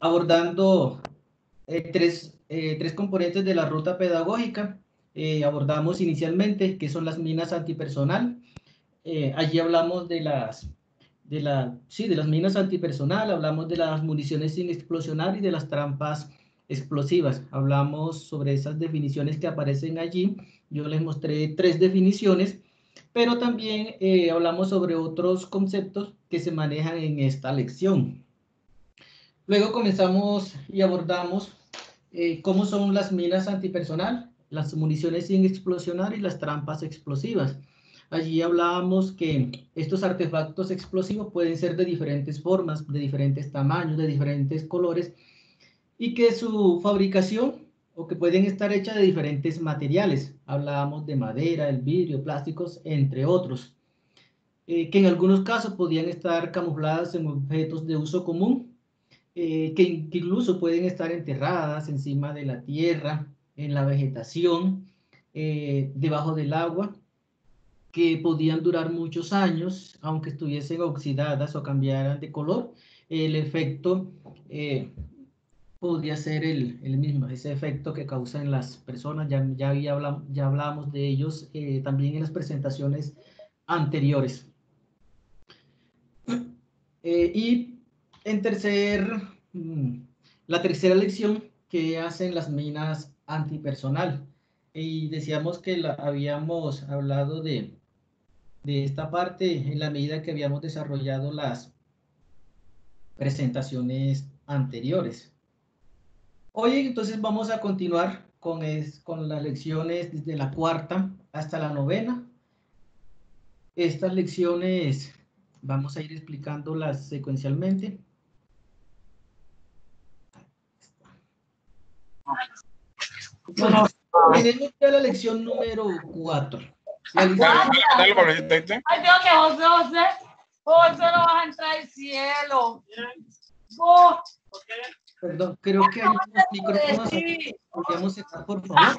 abordando tres componentes de la ruta pedagógica. Abordamos inicialmente qué son las minas antipersonal. Allí hablamos de las minas antipersonal, hablamos de las municiones sin explosionar y de las trampas explosivas. Hablamos sobre esas definiciones que aparecen allí. Yo les mostré 3 definiciones, pero también hablamos sobre otros conceptos que se manejan en esta lección. Luego comenzamos y abordamos cómo son las minas antipersonal, las municiones sin explosionar y las trampas explosivas. Allí hablábamos que estos artefactos explosivos pueden ser de diferentes formas, de diferentes tamaños, de diferentes colores, y que su fabricación, o que pueden estar hechas de diferentes materiales. Hablábamos de madera, el vidrio, plásticos, entre otros. Que en algunos casos podían estar camufladas en objetos de uso común, que incluso pueden estar enterradas encima de la tierra, en la vegetación, debajo del agua, que podían durar muchos años, aunque estuviesen oxidadas o cambiaran de color. El efecto podría ser el mismo, ese efecto que causan las personas. Ya hablábamos de ellos también en las presentaciones anteriores. Y en la tercera lección, que hacen las minas antipersonal. Y decíamos que habíamos hablado de esta parte en la medida que habíamos desarrollado las presentaciones anteriores. Hoy entonces vamos a continuar con las lecciones desde la 4ª hasta la 9ª. Estas lecciones vamos a ir explicándolas secuencialmente. Bueno, tenemos ya la lección número 4. La lección... Ay, Dios, que José no vas a entrar al cielo. Perdón, creo que hay unos micrófonos aquí. Podríamos estar, por favor.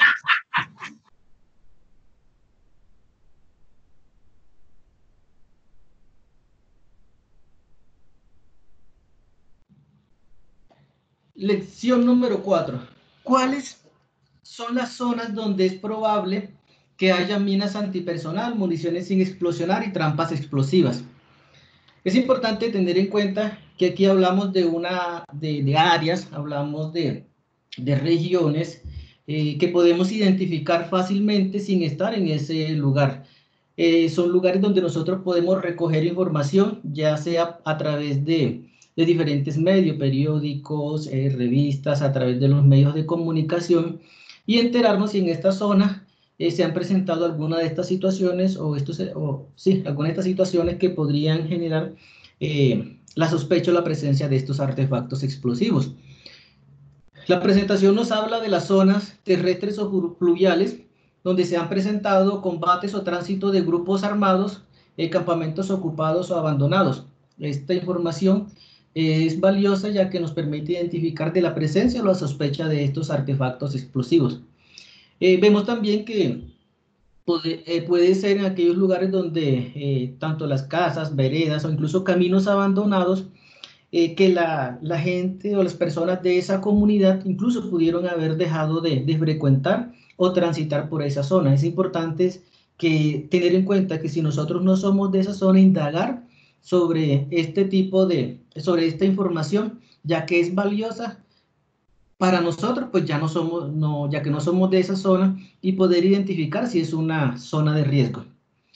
Lección número 4. ¿Cuáles son las zonas donde es probable que haya minas antipersonal, municiones sin explosionar y trampas explosivas? Es importante tener en cuenta que aquí hablamos de áreas, hablamos de regiones que podemos identificar fácilmente sin estar en ese lugar. Son lugares donde nosotros podemos recoger información, ya sea a través de diferentes medios, periódicos, revistas, a través de los medios de comunicación, y enterarnos si en esta zona se han presentado alguna de estas situaciones alguna de estas situaciones que podrían generar la sospecha o la presencia de estos artefactos explosivos. La presentación nos habla de las zonas terrestres o fluviales donde se han presentado combates o tránsito de grupos armados, campamentos ocupados o abandonados. Esta información es valiosa ya que nos permite identificar de la presencia o la sospecha de estos artefactos explosivos. Vemos también que puede ser en aquellos lugares donde tanto las casas, veredas o incluso caminos abandonados, que la gente o las personas de esa comunidad incluso pudieron haber dejado de frecuentar o transitar por esa zona. Es importante tener en cuenta que si nosotros no somos de esa zona, indagar sobre sobre esta información, ya que es valiosa para nosotros, pues ya que no somos de esa zona, y poder identificar si es una zona de riesgo.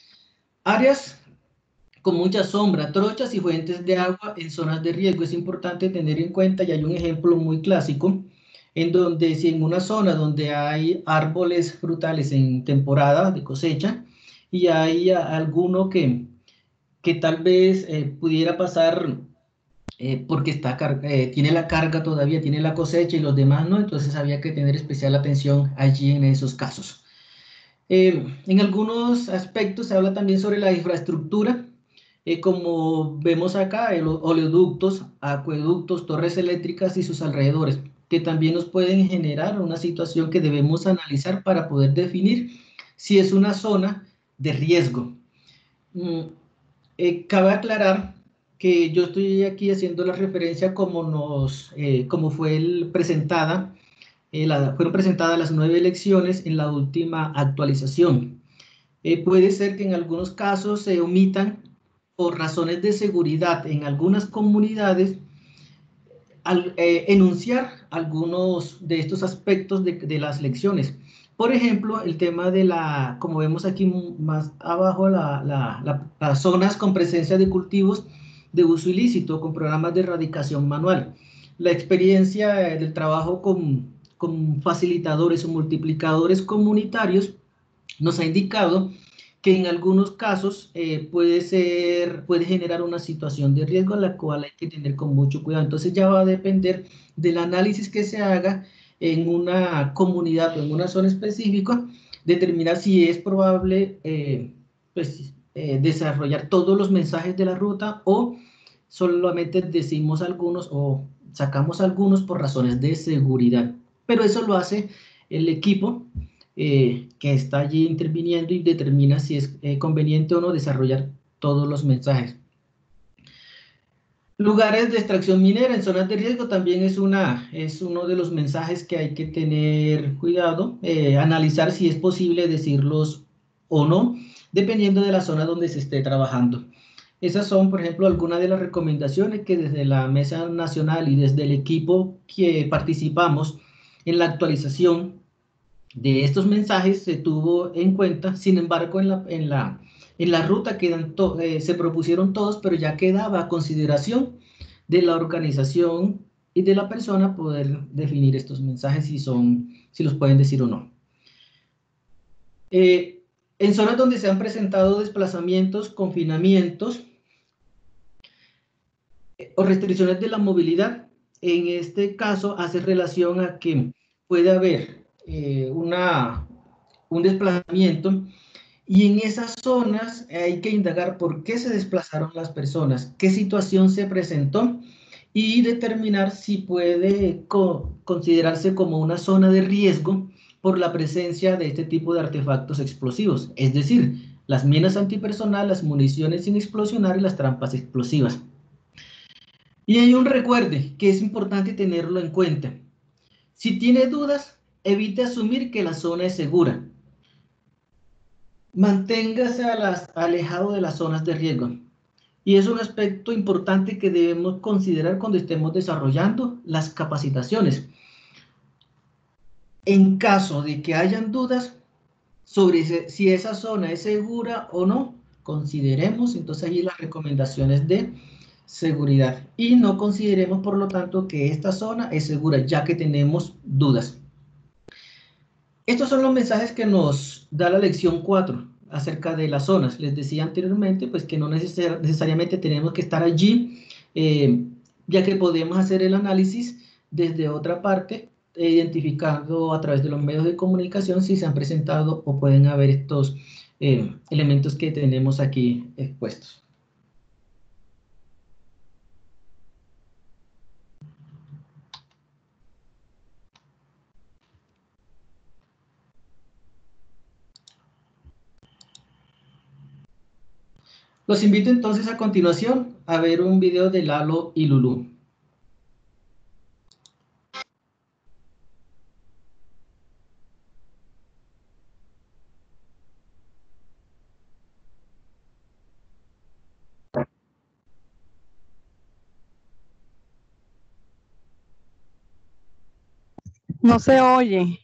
Áreas con mucha sombra, trochas y fuentes de agua en zonas de riesgo. Es importante tener en cuenta, y hay un ejemplo muy clásico, en donde si en una zona donde hay árboles frutales en temporada de cosecha, y hay alguno que tal vez pudiera pasar porque tiene la carga todavía, tiene la cosecha y los demás no, entonces había que tener especial atención allí en esos casos. En algunos aspectos se habla también sobre la infraestructura, como vemos acá, oleoductos, acueductos, torres eléctricas y sus alrededores, que también nos pueden generar una situación que debemos analizar para poder definir si es una zona de riesgo. Cabe aclarar que yo estoy aquí haciendo la referencia como fueron presentadas las 9 lecciones en la última actualización. Puede ser que en algunos casos se omitan por razones de seguridad en algunas comunidades enunciar algunos de estos aspectos de las lecciones. Por ejemplo, el tema de como vemos aquí más abajo, las zonas con presencia de cultivos de uso ilícito con programas de erradicación manual. La experiencia del trabajo con facilitadores o multiplicadores comunitarios nos ha indicado que en algunos casos puede generar una situación de riesgo a la cual hay que tener con mucho cuidado. Entonces ya va a depender del análisis que se haga en una comunidad o en una zona específica, determinar si es probable desarrollar todos los mensajes de la ruta o solamente decimos algunos o sacamos algunos por razones de seguridad. Pero eso lo hace el equipo que está allí interviniendo y determina si es conveniente o no desarrollar todos los mensajes. Lugares de extracción minera en zonas de riesgo también es uno de los mensajes que hay que tener cuidado, analizar si es posible decirlos o no, dependiendo de la zona donde se esté trabajando. Esas son, por ejemplo, algunas de las recomendaciones que desde la Mesa Nacional y desde el equipo que participamos en la actualización de estos mensajes se tuvo en cuenta. Sin embargo, en la ruta se propusieron todos, pero ya quedaba a consideración de la organización y de la persona poder definir estos mensajes si los pueden decir o no. En zonas donde se han presentado desplazamientos, confinamientos o restricciones de la movilidad, en este caso hace relación a que puede haber un desplazamiento y en esas zonas hay que indagar por qué se desplazaron las personas, qué situación se presentó y determinar si puede considerarse como una zona de riesgo por la presencia de este tipo de artefactos explosivos, es decir, las minas antipersonal, las municiones sin explosionar y las trampas explosivas. Y hay un recuerde que es importante tenerlo en cuenta. Si tiene dudas, evite asumir que la zona es segura. Manténgase alejado de las zonas de riesgo. Y es un aspecto importante que debemos considerar cuando estemos desarrollando las capacitaciones. En caso de que hayan dudas sobre si esa zona es segura o no, consideremos entonces allí las recomendaciones de seguridad y no consideremos por lo tanto que esta zona es segura ya que tenemos dudas. Estos son los mensajes que nos da la lección 4 acerca de las zonas. Les decía anteriormente pues que no necesariamente tenemos que estar allí, ya que podemos hacer el análisis desde otra parte, identificando a través de los medios de comunicación si se han presentado o pueden haber estos elementos que tenemos aquí expuestos. Los invito entonces a continuación a ver un video de Lalo y Lulú. No se oye.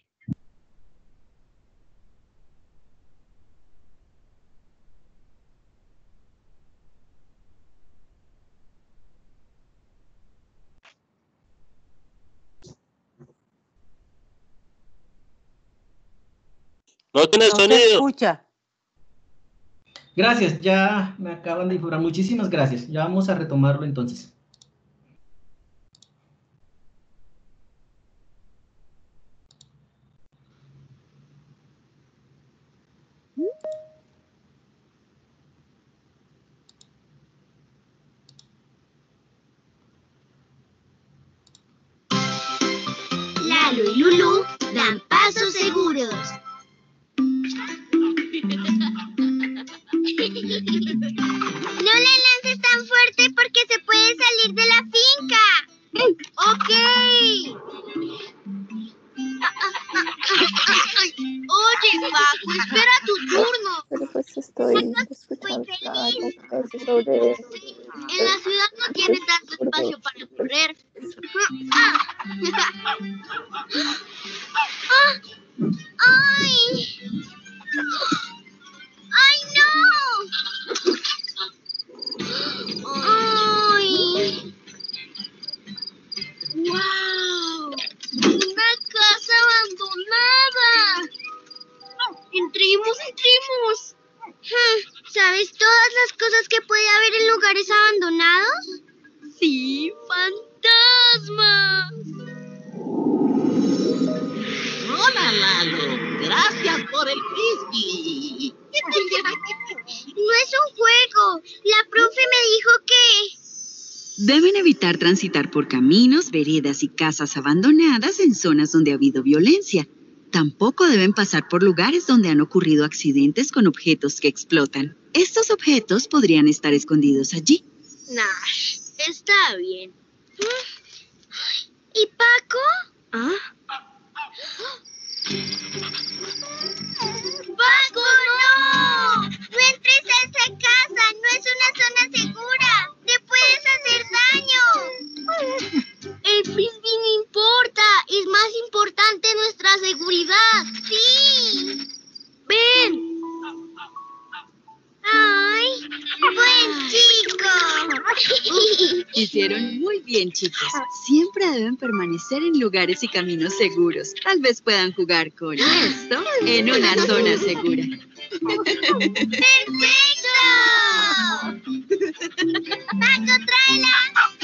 No tiene sonido. Se escucha. Gracias, ya me acaban de informar. Muchísimas gracias. Ya vamos a retomarlo entonces. Lalo y Lulú dan pasos seguros. No le lances tan fuerte porque se En la ciudad no tiene tanto espacio para correr. ¡Ay! ¡Ay, no! ¡Ay! ¡Wow! ¡Una casa abandonada! ¡Entremos! ¿Sabes todas las cosas que puede haber en lugares abandonados? ¡Sí, fantasmas! Hola, Lalo. Gracias por el frisbee. No es un juego. La profe me dijo que... Deben evitar transitar por caminos, veredas y casas abandonadas en zonas donde ha habido violencia. Tampoco deben pasar por lugares donde han ocurrido accidentes con objetos que explotan. Estos objetos podrían estar escondidos allí. Nah, está bien. ¿Y Paco? ¡Paco, no! ¡No entres a esa casa! ¡No es una zona segura! ¡Te puedes hacer daño! El frisbee no importa. Es más importante nuestra seguridad. ¡Sí! ¡Ven! ¡Ay! ¡Buen chico! Hicieron muy bien, chicos. Siempre deben permanecer en lugares y caminos seguros. Tal vez puedan jugar con esto en una zona segura. ¡Perfecto! ¡Paco, tráela!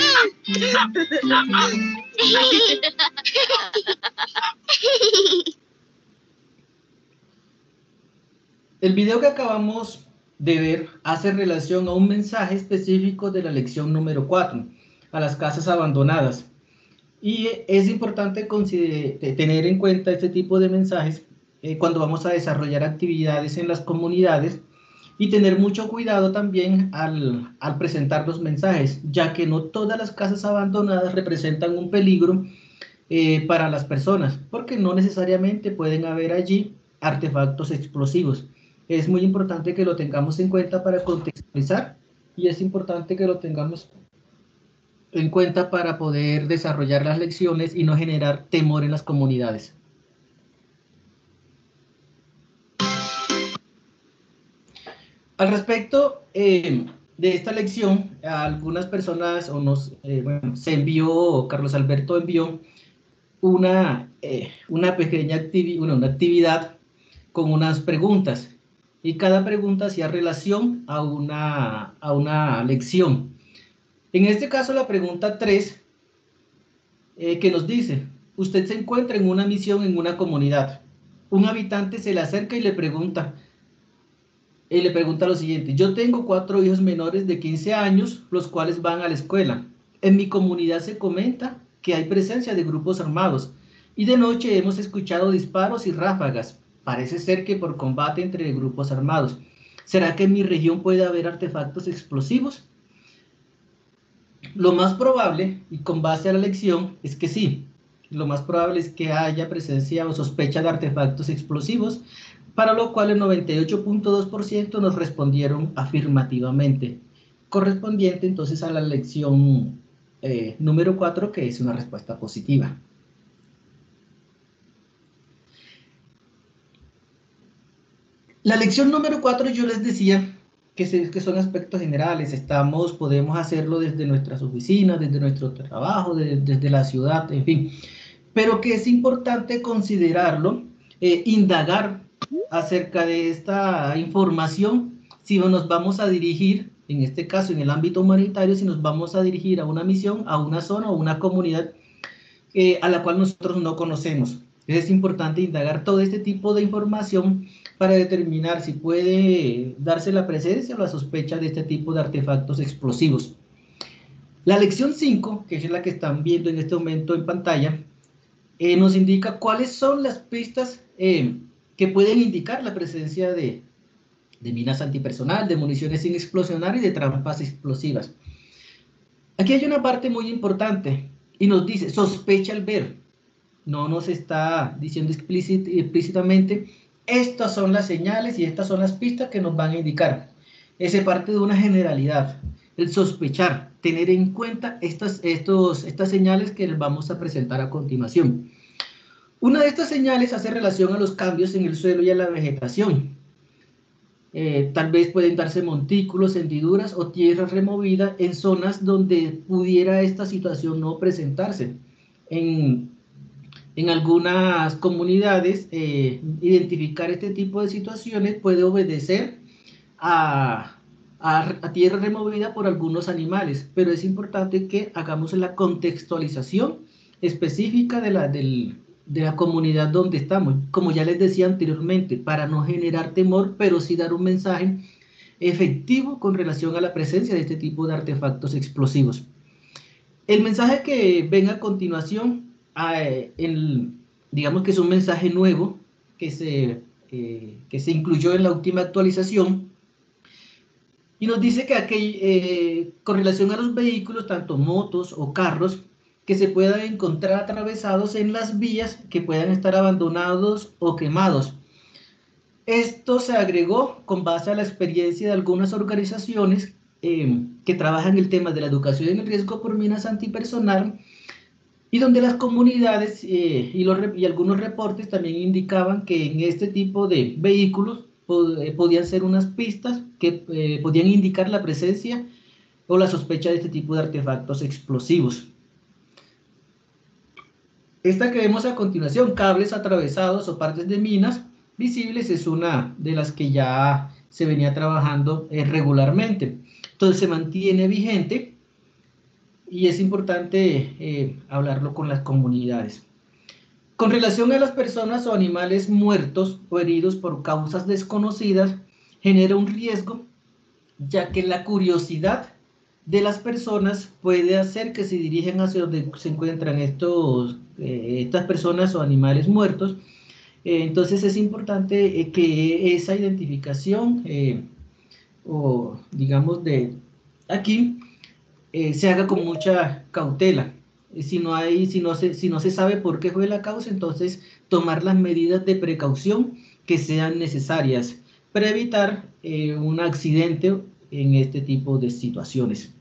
El video que acabamos de ver hace relación a un mensaje específico de la lección número 4, a las casas abandonadas. Y es importante tener en cuenta este tipo de mensajes cuando vamos a desarrollar actividades en las comunidades y tener mucho cuidado también al presentar los mensajes, ya que no todas las casas abandonadas representan un peligro para las personas, porque no necesariamente pueden haber allí artefactos explosivos. Es muy importante que lo tengamos en cuenta para contextualizar y es importante que lo tengamos en cuenta para poder desarrollar las lecciones y no generar temor en las comunidades. Al respecto de esta lección, a algunas personas Carlos Alberto envió una pequeña actividad con unas preguntas. Y cada pregunta hacía relación a una lección. En este caso, la pregunta 3, que nos dice, usted se encuentra en una misión en una comunidad. Un habitante se le acerca y le pregunta lo siguiente, yo tengo 4 hijos menores de 15 años, los cuales van a la escuela. En mi comunidad se comenta que hay presencia de grupos armados y de noche hemos escuchado disparos y ráfagas. Parece ser que por combate entre grupos armados. ¿Será que en mi región puede haber artefactos explosivos? Lo más probable, y con base a la lección, es que sí. Lo más probable es que haya presencia o sospecha de artefactos explosivos, para lo cual el 98.2% nos respondieron afirmativamente, correspondiente entonces a la lección número 4, que es una respuesta positiva. La lección número 4 yo les decía que son aspectos generales, podemos hacerlo desde nuestras oficinas, desde nuestro trabajo, desde la ciudad, en fin, pero que es importante considerarlo, indagar acerca de esta información, si nos vamos a dirigir, en este caso en el ámbito humanitario, si nos vamos a dirigir a una misión, a una zona o una comunidad a la cual nosotros no conocemos. Es importante indagar todo este tipo de información para determinar si puede darse la presencia o la sospecha de este tipo de artefactos explosivos. La lección 5, que es la que están viendo en este momento en pantalla, nos indica cuáles son las pistas que pueden indicar la presencia de minas antipersonal, de municiones sin explosionar y de trampas explosivas. Aquí hay una parte muy importante y nos dice, sospecha al ver. No nos está diciendo explícitamente, estas son las señales y estas son las pistas que nos van a indicar. se parte de una generalidad, el sospechar, tener en cuenta estas señales que les vamos a presentar a continuación. Una de estas señales hace relación a los cambios en el suelo y a la vegetación. Tal vez pueden darse montículos, hendiduras o tierra removida en zonas donde pudiera esta situación no presentarse. En algunas comunidades, identificar este tipo de situaciones puede obedecer a tierra removida por algunos animales, pero es importante que hagamos la contextualización específica de la comunidad donde estamos, como ya les decía anteriormente, para no generar temor, pero sí dar un mensaje efectivo con relación a la presencia de este tipo de artefactos explosivos. El mensaje que ven a continuación, digamos que es un mensaje nuevo que se incluyó en la última actualización, y nos dice que con relación a los vehículos, tanto motos o carros, que se puedan encontrar atravesados en las vías, que puedan estar abandonados o quemados. Esto se agregó con base a la experiencia de algunas organizaciones que trabajan el tema de la educación en el riesgo por minas antipersonal, y donde las comunidades y algunos reportes también indicaban que en este tipo de vehículos podían ser unas pistas que podían indicar la presencia o la sospecha de este tipo de artefactos explosivos. Esta que vemos a continuación, cables atravesados o partes de minas visibles, es una de las que ya se venía trabajando regularmente. Entonces se mantiene vigente y es importante hablarlo con las comunidades. Con relación a las personas o animales muertos o heridos por causas desconocidas, genera un riesgo, ya que la curiosidad de las personas puede hacer que se dirijan hacia donde se encuentran estas personas o animales muertos. Entonces es importante que esa identificación, o digamos de aquí, se haga con mucha cautela. Si no se sabe por qué fue la causa, entonces tomar las medidas de precaución que sean necesarias para evitar un accidente en este tipo de situaciones.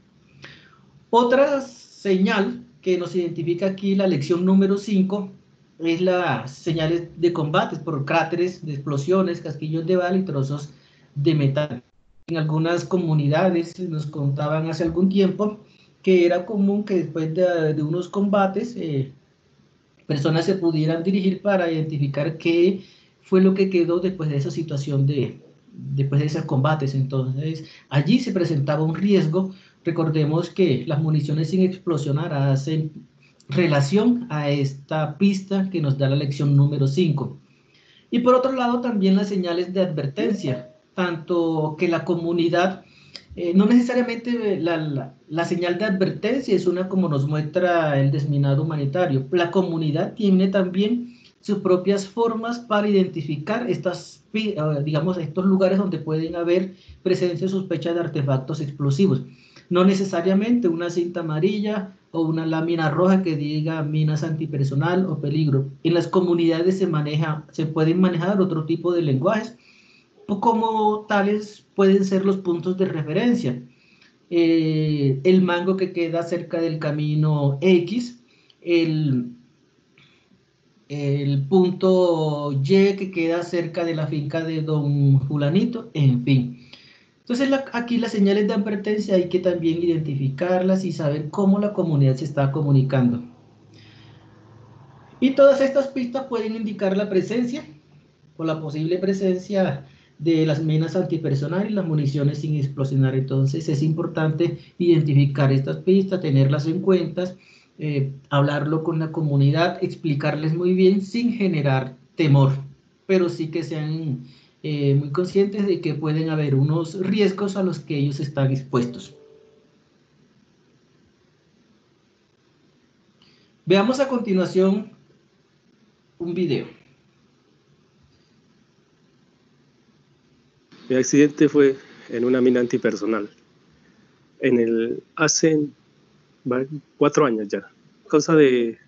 Otra señal que nos identifica aquí, la lección número 5, es las señales de combates por cráteres de explosiones, casquillos de bala y trozos de metal. En algunas comunidades nos contaban hace algún tiempo que era común que después de unos combates personas se pudieran dirigir para identificar qué fue lo que quedó después de esa situación, después de esos combates. Entonces allí se presentaba un riesgo. Recordemos que las municiones sin explosionar hacen relación a esta pista que nos da la lección número 5. Y por otro lado también las señales de advertencia, tanto que la comunidad, no necesariamente la señal de advertencia es una como nos muestra el desminado humanitario. La comunidad tiene también sus propias formas para identificar digamos, estos lugares donde pueden haber presencia o sospecha de artefactos explosivos. No necesariamente una cinta amarilla o una lámina roja que diga minas antipersonal o peligro. En las comunidades se pueden manejar otro tipo de lenguajes, como tales pueden ser los puntos de referencia. El mango que queda cerca del camino X, el punto Y que queda cerca de la finca de don fulanito, en fin. Entonces aquí las señales de advertencia hay que también identificarlas y saber cómo la comunidad se está comunicando. Y todas estas pistas pueden indicar la presencia o la posible presencia de las minas antipersonal y las municiones sin explosionar. Entonces es importante identificar estas pistas, tenerlas en cuenta, hablarlo con la comunidad, explicarles muy bien sin generar temor, pero sí que sean muy conscientes de que pueden haber unos riesgos a los que ellos están expuestos. Veamos a continuación un video. Mi accidente fue en una mina antipersonal. Hace 4 años ya. A causa de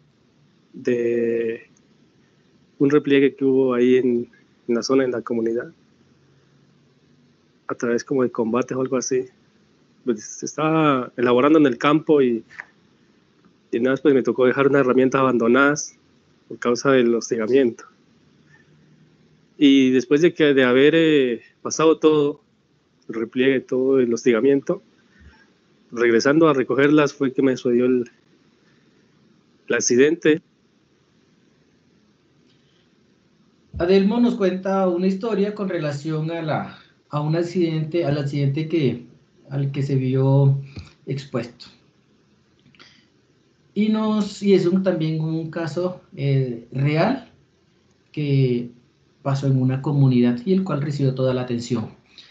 un repliegue que hubo ahí en la zona, en la comunidad. a través como de combates o algo así. Pues estaba elaborando en el campo y nada, pues me tocó dejar unas herramientas abandonadas por causa del hostigamiento. Y después de haber pasado todo, el repliegue, todo el hostigamiento, regresando a recogerlas fue que me sucedió el accidente. Adelmo nos cuenta una historia con relación a un accidente, al accidente al que se vio expuesto. Y es también un caso real que pasó en una comunidad y el cual recibió toda la atención.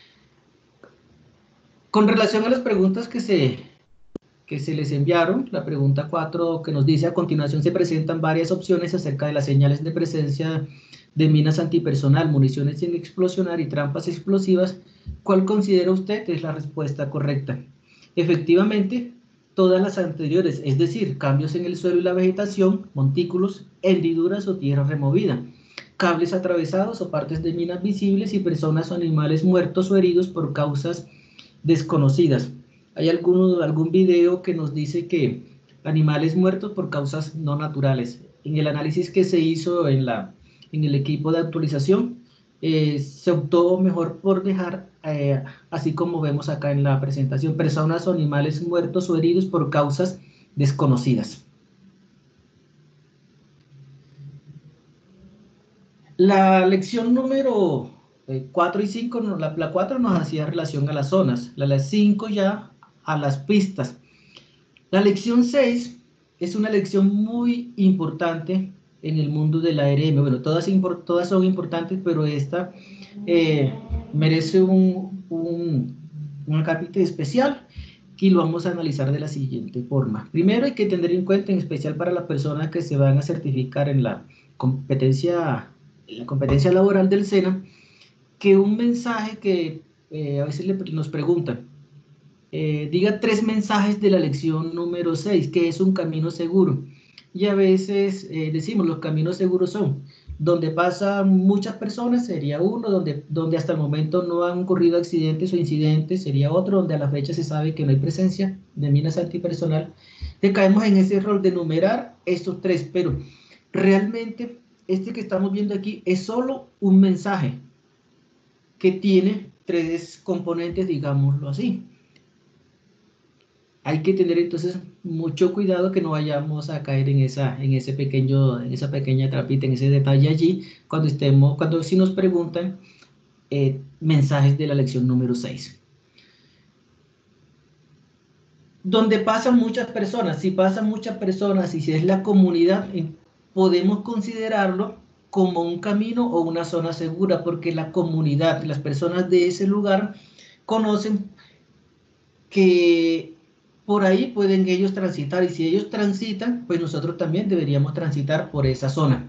Con relación a las preguntas que se les enviaron, la pregunta 4 que nos dice: a continuación se presentan varias opciones acerca de las señales de presencia de minas antipersonal, municiones sin explosionar y trampas explosivas. ¿Cuál considera usted es la respuesta correcta? Efectivamente, todas las anteriores, es decir, cambios en el suelo y la vegetación, montículos, hendiduras o tierra removida, cables atravesados o partes de minas visibles y personas o animales muertos o heridos por causas desconocidas. Hay algún video que nos dice que animales muertos por causas no naturales. En el análisis que se hizo en el equipo de actualización, se optó mejor por dejar, así como vemos acá en la presentación, personas o animales muertos o heridos por causas desconocidas. La lección número 4 y 5, la 4 nos hacía relación a las zonas, la 5 ya a las pistas. La lección 6 es una lección muy importante en el mundo del ARM. Bueno, todas son importantes, pero esta merece un capítulo especial y lo vamos a analizar de la siguiente forma. Primero hay que tener en cuenta, en especial para las personas que se van a certificar en la competencia laboral del SENA, que un mensaje que a veces nos preguntan, diga 3 mensajes de la lección número 6, que es un camino seguro. Y a veces decimos, los caminos seguros son donde pasan muchas personas, sería uno, donde hasta el momento no han ocurrido accidentes o incidentes, sería otro, donde a la fecha se sabe que no hay presencia de minas antipersonal. Te caemos en ese rol de enumerar estos 3, pero realmente este que estamos viendo aquí es solo un mensaje que tiene 3 componentes, digámoslo así. Hay que tener entonces mucho cuidado que no vayamos a caer en esa pequeña trapita, en ese detalle allí, cuando si nos preguntan mensajes de la lección número 6. Donde pasan muchas personas, si pasan muchas personas y si es la comunidad, podemos considerarlo como un camino o una zona segura, porque la comunidad, las personas de ese lugar conocen que por ahí pueden ellos transitar, y si ellos transitan, pues nosotros también deberíamos transitar por esa zona.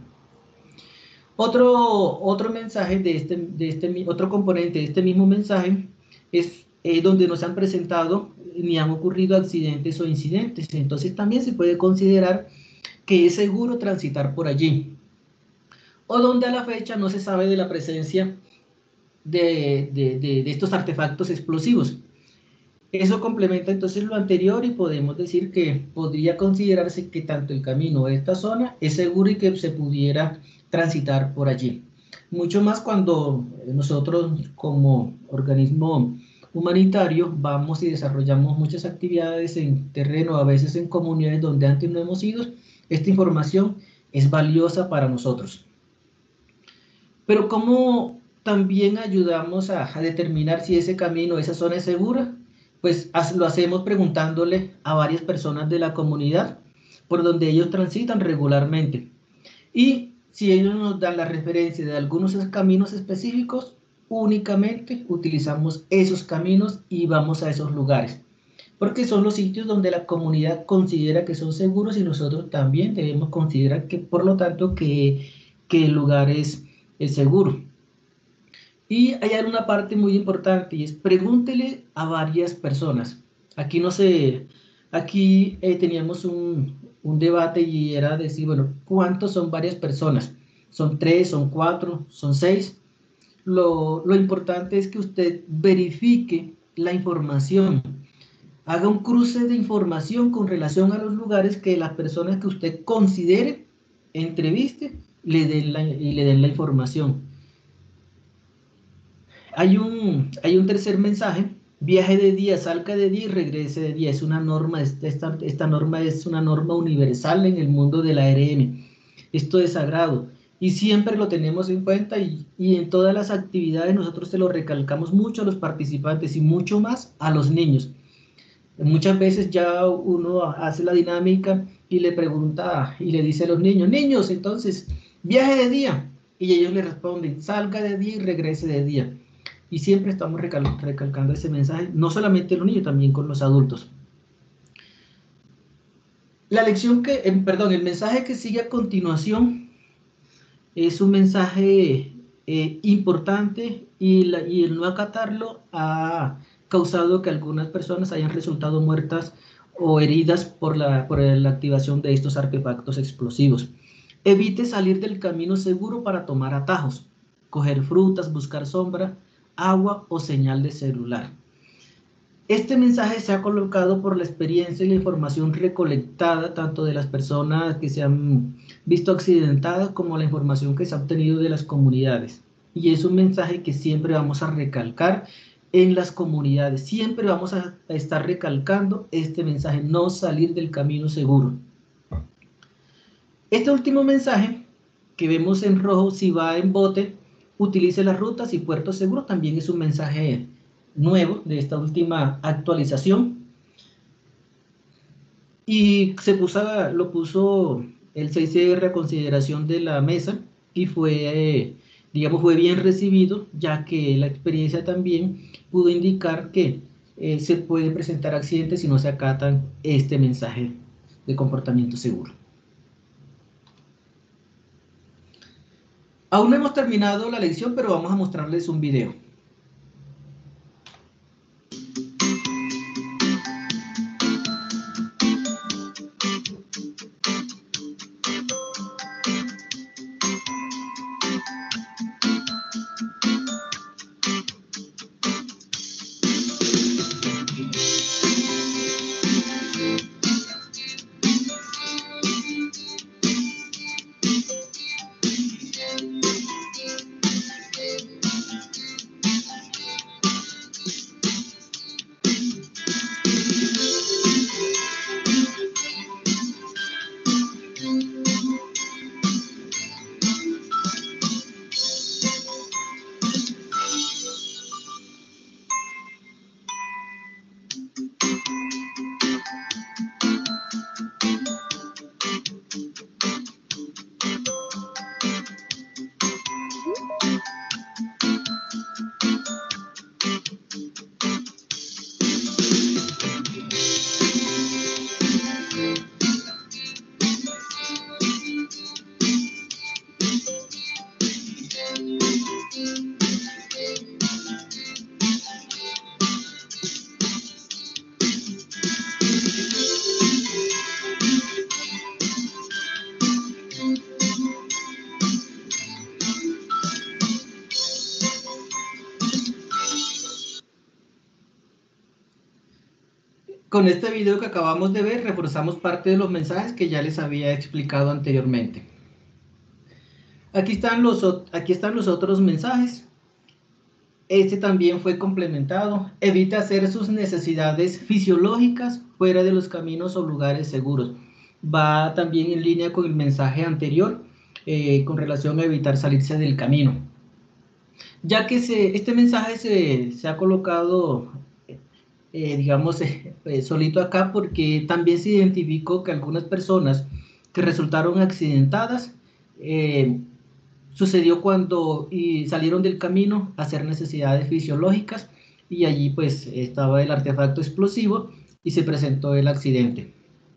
Otro mensaje otro componente de este mismo mensaje es donde nos han presentado ni han ocurrido accidentes o incidentes. Entonces también se puede considerar que es seguro transitar por allí. O donde a la fecha no se sabe de la presencia de estos artefactos explosivos. Eso complementa entonces lo anterior y podemos decir que podría considerarse que tanto el camino de esta zona es seguro y que se pudiera transitar por allí. Mucho más cuando nosotros como organismo humanitario vamos y desarrollamos muchas actividades en terreno, a veces en comunidades donde antes no hemos ido. Esta información es valiosa para nosotros. Pero ¿cómo también ayudamos a determinar si ese camino, esa zona es segura? Pues lo hacemos preguntándole a varias personas de la comunidad por donde ellos transitan regularmente. Y si ellos nos dan la referencia de algunos caminos específicos, únicamente utilizamos esos caminos y vamos a esos lugares, porque son los sitios donde la comunidad considera que son seguros y nosotros también debemos considerar que, por lo tanto, que el lugar es seguro. Y hay una parte muy importante y es pregúntele a varias personas. Aquí teníamos un debate y era decir, bueno, ¿cuántos son varias personas? ¿Son 3, son 4, son 6? lo importante es que usted verifique la información, haga un cruce de información con relación a los lugares que las personas que usted considere, entreviste, le den la información. Hay un tercer mensaje: viaje de día, salga de día y regrese de día. Es una norma, esta norma es una norma universal en el mundo del ARM. Esto es sagrado y siempre lo tenemos en cuenta, y en todas las actividades nosotros se lo recalcamos mucho a los participantes y mucho más a los niños. Muchas veces ya uno hace la dinámica y le pregunta y le dice a los niños, entonces, viaje de día, y ellos le responden, salga de día y regrese de día. Y siempre estamos recalcando ese mensaje, no solamente los niños, también con los adultos. El mensaje que sigue a continuación es un mensaje importante, y el no acatarlo ha causado que algunas personas hayan resultado muertas o heridas por la activación de estos artefactos explosivos. Evite salir del camino seguro para tomar atajos, coger frutas, buscar sombra, agua o señal de celular. Este mensaje se ha colocado por la experiencia y la información recolectada tanto de las personas que se han visto accidentadas como la información que se ha obtenido de las comunidades. Y es un mensaje que siempre vamos a recalcar en las comunidades. Siempre vamos a estar recalcando este mensaje: no salir del camino seguro. Este último mensaje que vemos en rojo, si va en bote, utilice las rutas y puertos seguros, también es un mensaje nuevo de esta última actualización, y lo puso el 6CR a consideración de la mesa, y fue bien recibido, ya que la experiencia también pudo indicar que se pueden presentar accidentes si no se acatan este mensaje de comportamiento seguro. Aún no hemos terminado la lección, pero vamos a mostrarles un video. Con este video que acabamos de ver, reforzamos parte de los mensajes que ya les había explicado anteriormente. Aquí están los otros mensajes. Este también fue complementado. Evita hacer sus necesidades fisiológicas fuera de los caminos o lugares seguros. Va también en línea con el mensaje anterior, con relación a evitar salirse del camino. Ya que este mensaje se ha colocado solito acá, porque también se identificó que algunas personas que resultaron accidentadas, sucedió cuando salieron del camino a hacer necesidades fisiológicas, y allí pues estaba el artefacto explosivo y se presentó el accidente.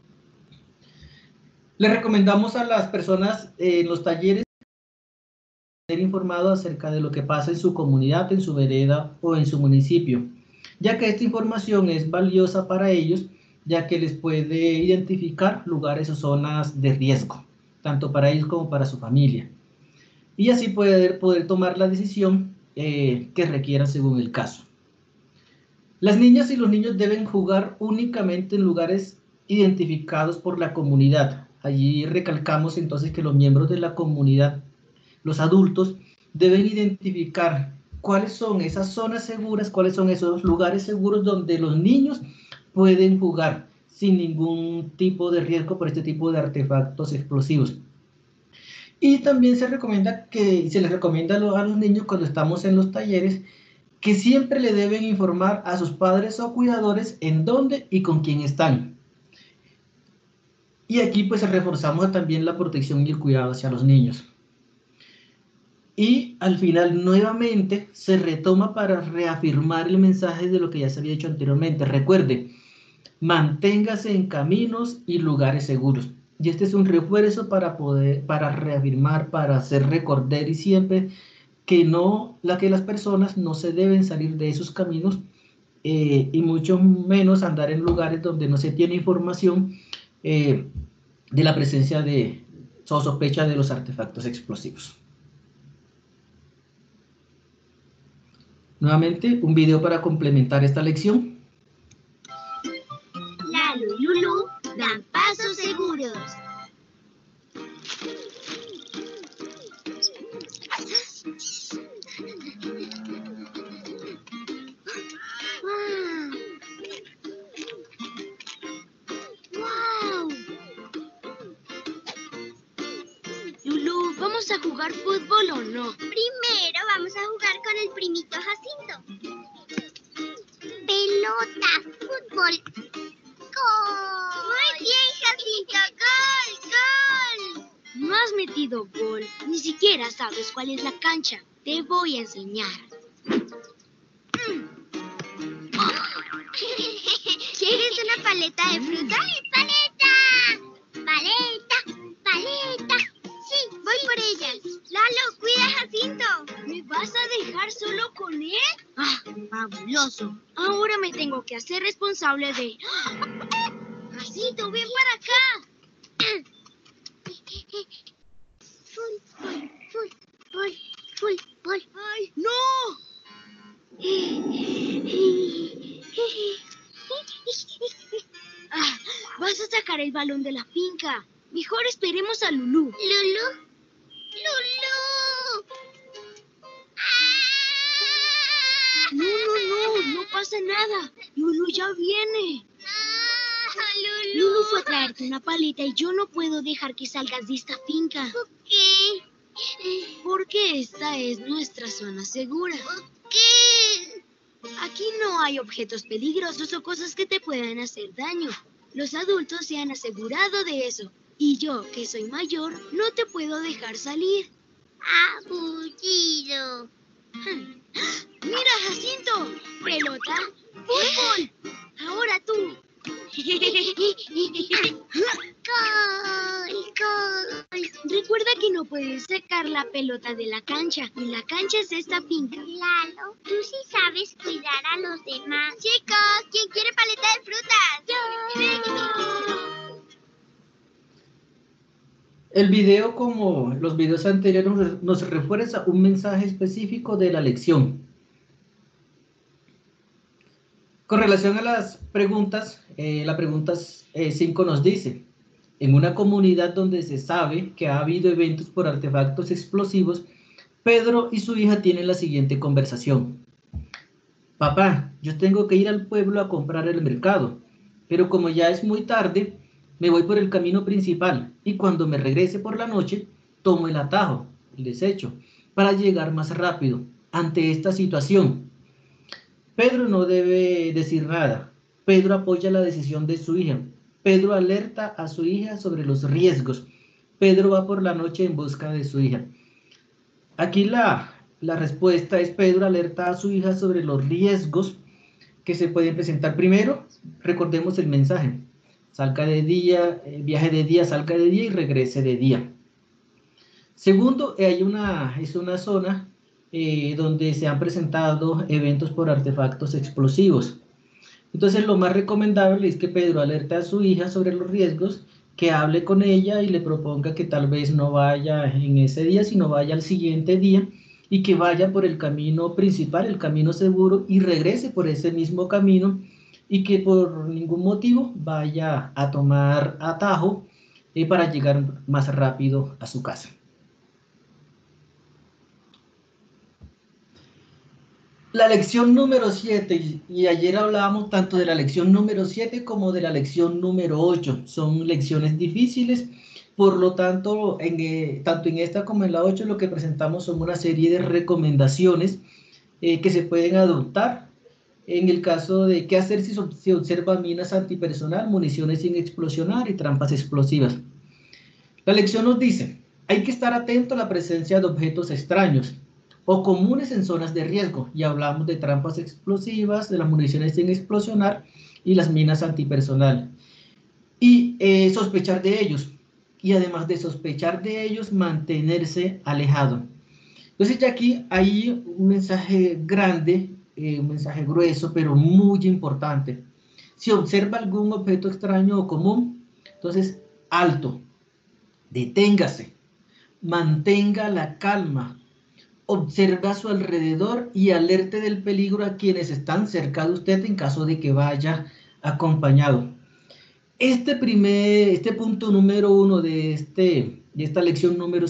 Le recomendamos a las personas en los talleres ser informados acerca de lo que pasa en su comunidad, en su vereda o en su municipio, ya que esta información es valiosa para ellos, ya que les puede identificar lugares o zonas de riesgo, tanto para ellos como para su familia. Y así poder tomar la decisión que requieran según el caso. Las niñas y los niños deben jugar únicamente en lugares identificados por la comunidad. Allí recalcamos entonces que los miembros de la comunidad, los adultos, deben identificar cuáles son esas zonas seguras, cuáles son esos lugares seguros donde los niños pueden jugar sin ningún tipo de riesgo por este tipo de artefactos explosivos. Y también se les recomienda a los niños cuando estamos en los talleres que siempre le deben informar a sus padres o cuidadores en dónde y con quién están. Y aquí pues reforzamos también la protección y el cuidado hacia los niños. Y al final nuevamente se retoma para reafirmar el mensaje de lo que ya se había dicho anteriormente. Recuerde, manténgase en caminos y lugares seguros. Y este es un refuerzo para reafirmar, para hacer recordar y siempre que las personas no se deben salir de esos caminos y mucho menos andar en lugares donde no se tiene información de la presencia de o sospecha de los artefactos explosivos. Nuevamente, un video para complementar esta lección. Lalo y Lulú dan pasos seguros. ¡Wow! Lulú, ¿vamos a jugar fútbol o no? Primero vamos a jugar con el primito Jacinto. Pelota, fútbol. ¡Gol! Muy bien, Jacinto. ¡Gol! ¡Gol! No has metido gol. Ni siquiera sabes cuál es la cancha. Te voy a enseñar. ¿Quieres una paleta de fruta? ¡Sí, paleta! ¡Paleta! ¡Paleta! Sí, voy por ellas. Lalo, cuida a Jacinto. ¿Me vas a dejar solo con él? ¡Ah, fabuloso! Ahora me tengo que hacer responsable de... Jacinto, ven para acá. Fútbol. ¡Ay, no! Vas a sacar el balón de la finca. Mejor esperemos a Lulú. ¿Lulú? No pasa nada. Lulú ya viene. Lulú fue a traerte una paleta y yo no puedo dejar que salgas de esta finca. ¿Por qué? Porque esta es nuestra zona segura. ¿Por qué? Aquí no hay objetos peligrosos o cosas que te puedan hacer daño. Los adultos se han asegurado de eso. Y yo, que soy mayor, no te puedo dejar salir. Aburrido. ¡Mira, Jacinto! ¡Pelota! ¡Fútbol! ¡Ahora tú! ¡Gol! Recuerda que no puedes sacar la pelota de la cancha. Y la cancha es esta finca. Lalo, tú sí sabes cuidar a los demás. Chicos, ¿quién quiere paleta de frutas? ¡Yo! El video, como los videos anteriores, nos refuerza un mensaje específico de la lección. Con relación a las preguntas, la pregunta 5 nos dice: en una comunidad donde se sabe que ha habido eventos por artefactos explosivos, Pedro y su hija tienen la siguiente conversación. Papá, yo tengo que ir al pueblo a comprar el mercado, pero como ya es muy tarde, me voy por el camino principal y cuando me regrese por la noche, tomo el atajo, el desecho, para llegar más rápido. Ante esta situación, Pedro no debe decir nada. Pedro apoya la decisión de su hija. Pedro alerta a su hija sobre los riesgos. Pedro va por la noche en busca de su hija. Aquí la respuesta es: Pedro alerta a su hija sobre los riesgos que se pueden presentar. Primero, recordemos el mensaje. Salga de día, viaje de día, salga de día y regrese de día. Segundo, es una zona donde se han presentado eventos por artefactos explosivos. Entonces, lo más recomendable es que Pedro alerte a su hija sobre los riesgos, que hable con ella y le proponga que tal vez no vaya en ese día, sino vaya al siguiente día y que vaya por el camino principal, el camino seguro, y regrese por ese mismo camino, y que por ningún motivo vaya a tomar atajo para llegar más rápido a su casa. La lección número 7, y ayer hablábamos tanto de la lección número 7 como de la lección número 8. Son lecciones difíciles, por lo tanto, tanto en esta como en la 8 lo que presentamos son una serie de recomendaciones que se pueden adoptar en el caso de qué hacer si se observa minas antipersonal, municiones sin explosionar y trampas explosivas. La lección nos dice, hay que estar atento a la presencia de objetos extraños o comunes en zonas de riesgo. Ya hablamos de trampas explosivas, de las municiones sin explosionar y las minas antipersonal. Y sospechar de ellos. Y además de sospechar de ellos, mantenerse alejado. Entonces ya aquí hay un mensaje grande, un mensaje grueso, pero muy importante. Si observa algún objeto extraño o común, entonces alto, deténgase, mantenga la calma, observe a su alrededor y alerte del peligro a quienes están cerca de usted en caso de que vaya acompañado. Este punto número 1 de esta lección número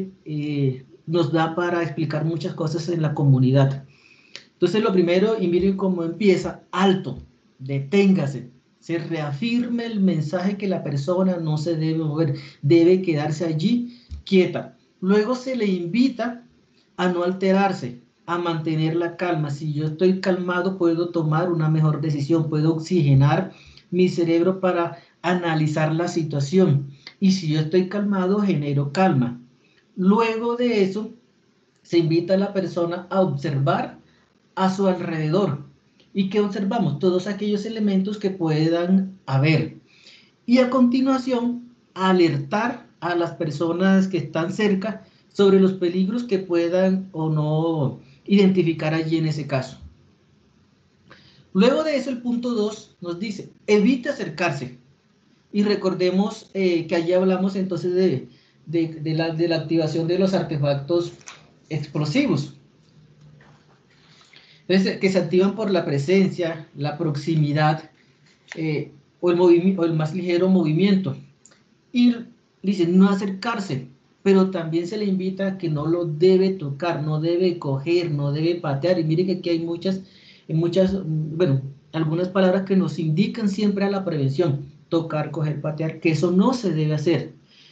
7 nos da para explicar muchas cosas en la comunidad. Entonces lo primero, y miren cómo empieza, alto, deténgase, se reafirme el mensaje que la persona no se debe mover, debe quedarse allí quieta. Luego se le invita a no alterarse, a mantener la calma. Si yo estoy calmado, puedo tomar una mejor decisión, puedo oxigenar mi cerebro para analizar la situación. Y si yo estoy calmado, genero calma. Luego de eso, se invita a la persona a observar a su alrededor. ¿Y qué observamos? Todos aquellos elementos que puedan haber. Y a continuación, alertar a las personas que están cerca sobre los peligros que puedan o no identificar allí en ese caso. Luego de eso, el punto 2 nos dice, evite acercarse. Y recordemos que allí hablamos entonces de la activación de los artefactos explosivos. Entonces, que se activan por la presencia, la proximidad o el más ligero movimiento. Y dice, no acercarse, pero también se le invita a que no lo debe tocar, no debe coger, no debe patear. Y miren que aquí hay algunas palabras que nos indican siempre a la prevención, tocar, coger, patear, que eso no se debe hacer.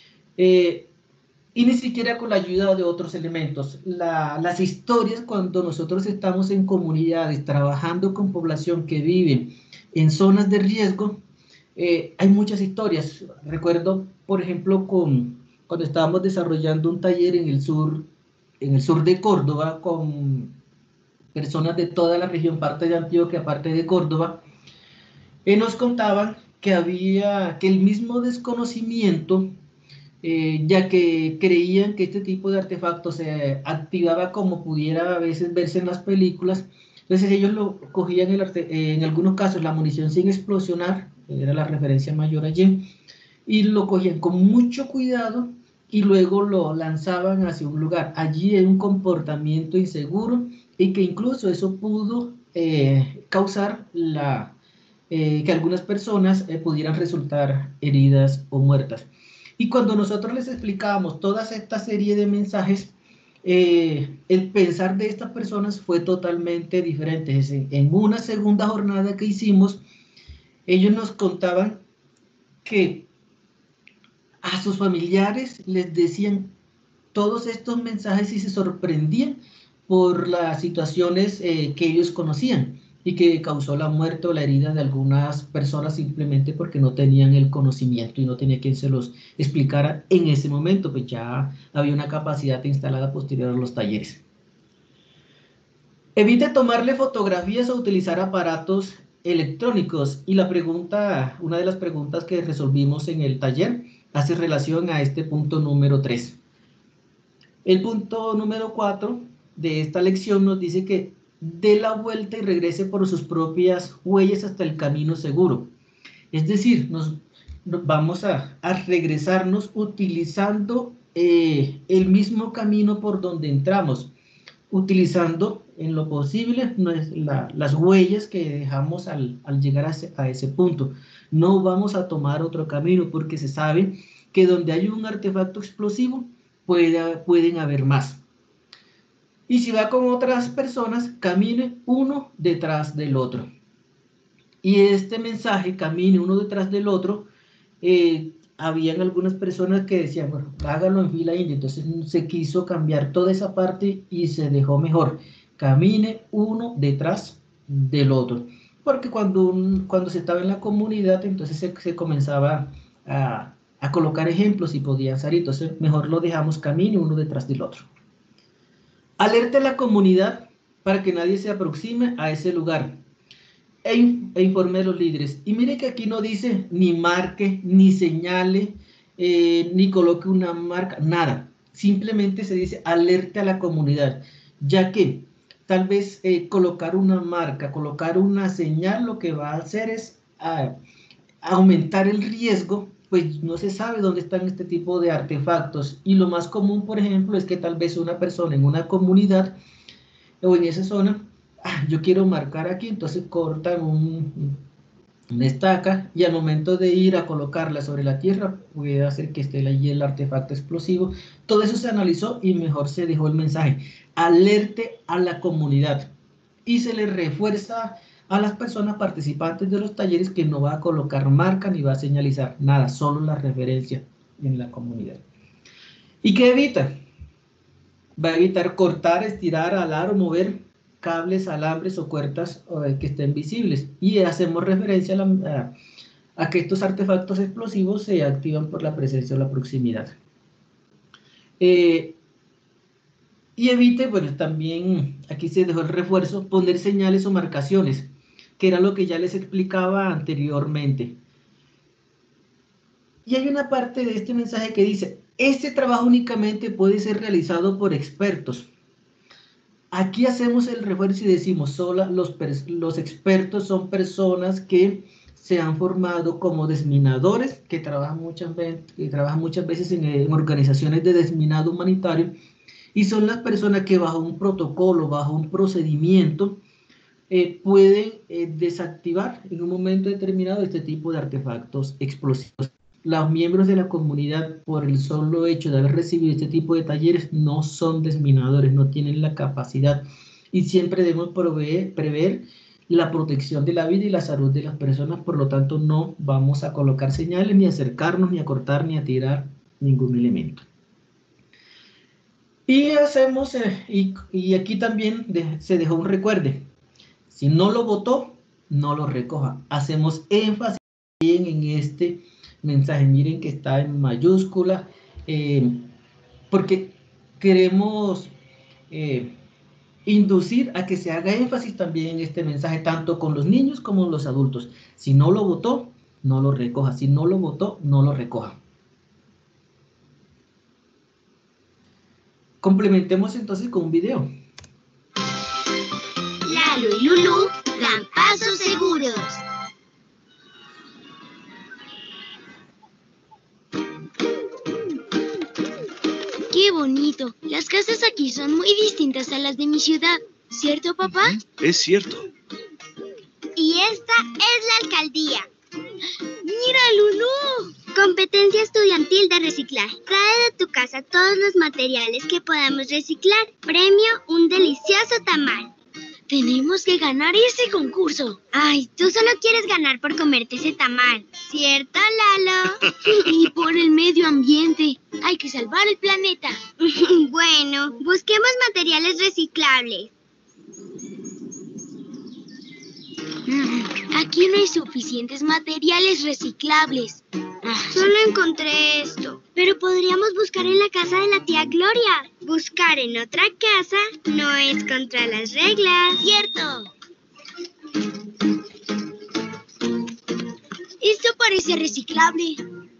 Y ni siquiera con la ayuda de otros elementos. Las historias, cuando nosotros estamos en comunidades, trabajando con población que vive en zonas de riesgo, hay muchas historias. Recuerdo, por ejemplo, cuando estábamos desarrollando un taller en el sur de Córdoba, con personas de toda la región, parte de Antioquia, parte de Córdoba, nos contaban que el mismo desconocimiento, ya que creían que este tipo de artefactos se activaba como pudiera a veces verse en las películas. Entonces ellos lo cogían en algunos casos la munición sin explosionar, era la referencia mayor allí, y lo cogían con mucho cuidado y luego lo lanzaban hacia un lugar. Allí hay un comportamiento inseguro y que incluso eso pudo causar que algunas personas pudieran resultar heridas o muertas. Y cuando nosotros les explicábamos toda esta serie de mensajes, el pensar de estas personas fue totalmente diferente. En una segunda jornada que hicimos, ellos nos contaban que a sus familiares les decían todos estos mensajes y se sorprendían por las situaciones que ellos conocían y que causó la muerte o la herida de algunas personas simplemente porque no tenían el conocimiento y no tenía quien se los explicara en ese momento, pues ya había una capacidad instalada posterior a los talleres. Evite tomarle fotografías o utilizar aparatos electrónicos. Y una de las preguntas que resolvimos en el taller hace relación a este punto número 3. El punto número 4 de esta lección nos dice que dé la vuelta y regrese por sus propias huellas hasta el camino seguro. Es decir, vamos a regresarnos utilizando el mismo camino por donde entramos. utilizando en lo posible las huellas que dejamos al llegar a ese punto. No vamos a tomar otro camino porque se sabe que donde hay un artefacto explosivo pueden haber más. Y si va con otras personas, camine uno detrás del otro. Y este mensaje, camine uno detrás del otro, habían algunas personas que decían, bueno, hágalo en fila india. Entonces se quiso cambiar toda esa parte y se dejó mejor. Camine uno detrás del otro. Porque cuando se estaba en la comunidad, entonces se comenzaba a colocar ejemplos y podían salir. Entonces mejor lo dejamos, camine uno detrás del otro. Alerte a la comunidad para que nadie se aproxime a ese lugar. E informe a los líderes. Y mire que aquí no dice ni marque, ni señale, ni coloque una marca, nada. Simplemente se dice alerte a la comunidad, ya que tal vez colocar una marca, colocar una señal, lo que va a hacer es aumentar el riesgo, pues no se sabe dónde están este tipo de artefactos. Y lo más común, por ejemplo, es que tal vez una persona en una comunidad o en esa zona, yo quiero marcar aquí, entonces cortan una estaca y al momento de ir a colocarla sobre la tierra puede hacer que esté allí el artefacto explosivo. Todo eso se analizó y mejor se dejó el mensaje, alerte a la comunidad, y se le refuerza a las personas participantes de los talleres que no va a colocar marca ni va a señalizar nada, solo la referencia en la comunidad. ¿Y qué evita? Va a evitar cortar, estirar, alar o mover cables, alambres o cuerdas que estén visibles, y hacemos referencia a que estos artefactos explosivos se activan por la presencia o la proximidad. Y evite, bueno, también aquí se dejó el refuerzo, poner señales o marcaciones, que era lo que ya les explicaba anteriormente. Y hay una parte de este mensaje que dice, este trabajo únicamente puede ser realizado por expertos. Aquí hacemos el refuerzo y decimos, los expertos son personas que se han formado como desminadores, que trabajan muchas veces en organizaciones de desminado humanitario, y son las personas que bajo un protocolo, bajo un procedimiento, pueden desactivar en un momento determinado este tipo de artefactos explosivos. Los miembros de la comunidad, por el solo hecho de haber recibido este tipo de talleres, no son desminadores, no tienen la capacidad, y siempre debemos prever la protección de la vida y la salud de las personas. Por lo tanto, no vamos a colocar señales, ni a acercarnos, ni a cortar, ni a tirar ningún elemento. Y hacemos, y aquí también se dejó un recuerde, si no lo votó, no lo recoja. Hacemos énfasis bien en este mensaje, miren que está en mayúscula, porque queremos inducir a que se haga énfasis también en este mensaje, tanto con los niños como los adultos. Si no lo votó, no lo recoja. Si no lo votó, no lo recoja. Complementemos entonces con un video. Lalo y Lulú dan pasos seguros. ¡Qué bonito! Las casas aquí son muy distintas a las de mi ciudad, ¿cierto, papá? Es cierto. Y esta es la alcaldía. ¡Mira, Lulú! Competencia estudiantil de reciclaje. Trae de tu casa todos los materiales que podamos reciclar. Premio, un delicioso tamal. Tenemos que ganar ese concurso. Ay, tú solo quieres ganar por comerte ese tamal, ¿cierto, Lalo? Y por el medio ambiente. Hay que salvar el planeta. Bueno, busquemos materiales reciclables. Aquí no hay suficientes materiales reciclables. Solo encontré esto. Pero podríamos buscar en la casa de la tía Gloria. Buscar en otra casa no es contra las reglas. ¡Cierto! Esto parece reciclable.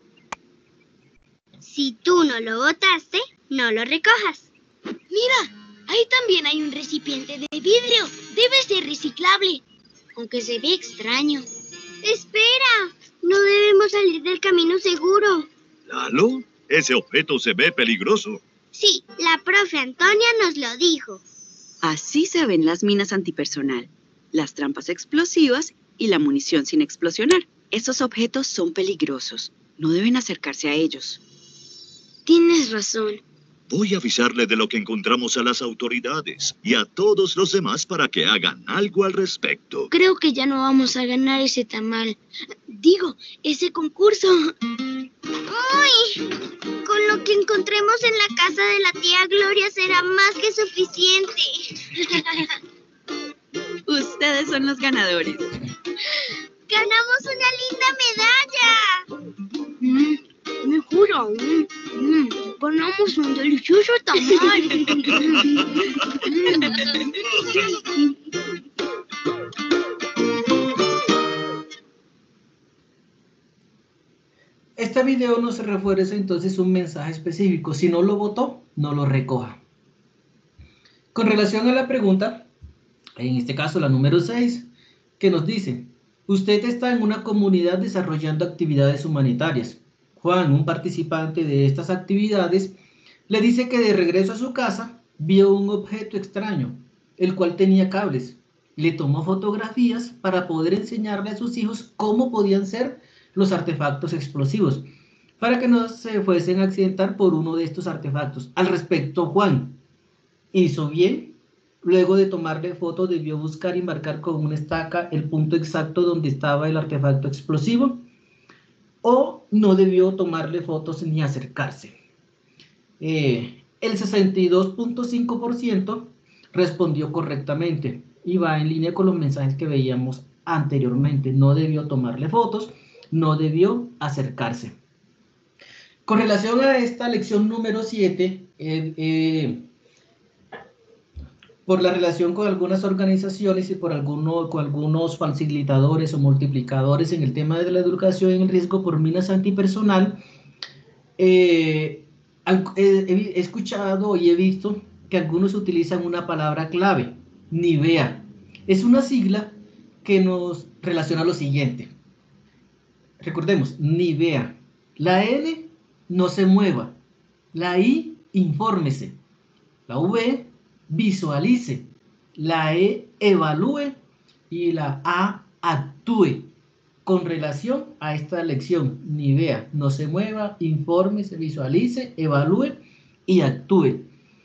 Si tú no lo botaste, no lo recojas. Mira, ahí también hay un recipiente de vidrio. Debe ser reciclable, aunque se ve extraño. ¡Espera! No debemos salir del camino seguro. ¿Lalo? Ese objeto se ve peligroso. Sí, la profe Antonia nos lo dijo. Así se ven las minas antipersonal, las trampas explosivas y la munición sin explosionar. Esos objetos son peligrosos. No deben acercarse a ellos. Tienes razón. Voy a avisarle de lo que encontramos a las autoridades y a todos los demás para que hagan algo al respecto. Creo que ya no vamos a ganar ese tamal. Digo, ese concurso. ¡Uy! Con lo que encontremos en la casa de la tía Gloria será más que suficiente. Ustedes son los ganadores. ¡Ganamos una linda medalla! Me juro, ganamos un delicioso tamal. Este video nos refuerza entonces un mensaje específico. Si no lo votó, no lo recoja. Con relación a la pregunta, en este caso la número 6, que nos dice: usted está en una comunidad desarrollando actividades humanitarias. Juan, un participante de estas actividades, le dice que de regreso a su casa vio un objeto extraño, el cual tenía cables. Le tomó fotografías para poder enseñarle a sus hijos cómo podían ser los artefactos explosivos, para que no se fuesen a accidentar por uno de estos artefactos. Al respecto, Juan hizo bien. Luego de tomarle fotos, debió buscar y marcar con una estaca el punto exacto donde estaba el artefacto explosivo, o no debió tomarle fotos ni acercarse. El 62.5% respondió correctamente y va en línea con los mensajes que veíamos anteriormente. No debió tomarle fotos, no debió acercarse. Con relación a esta lección número 7, por la relación con algunas organizaciones y con algunos facilitadores o multiplicadores en el tema de la educación en el riesgo por minas antipersonal, he escuchado y he visto que algunos utilizan una palabra clave, NIVEA. Es una sigla que nos relaciona lo siguiente. Recordemos, NIVEA. La N, no se mueva. La I, infórmese. La V, visualice. La E, evalúe. Y la A, actúe. Con relación a esta lección, NIVEA, no se mueva, infórmese, visualice, evalúe y actúe.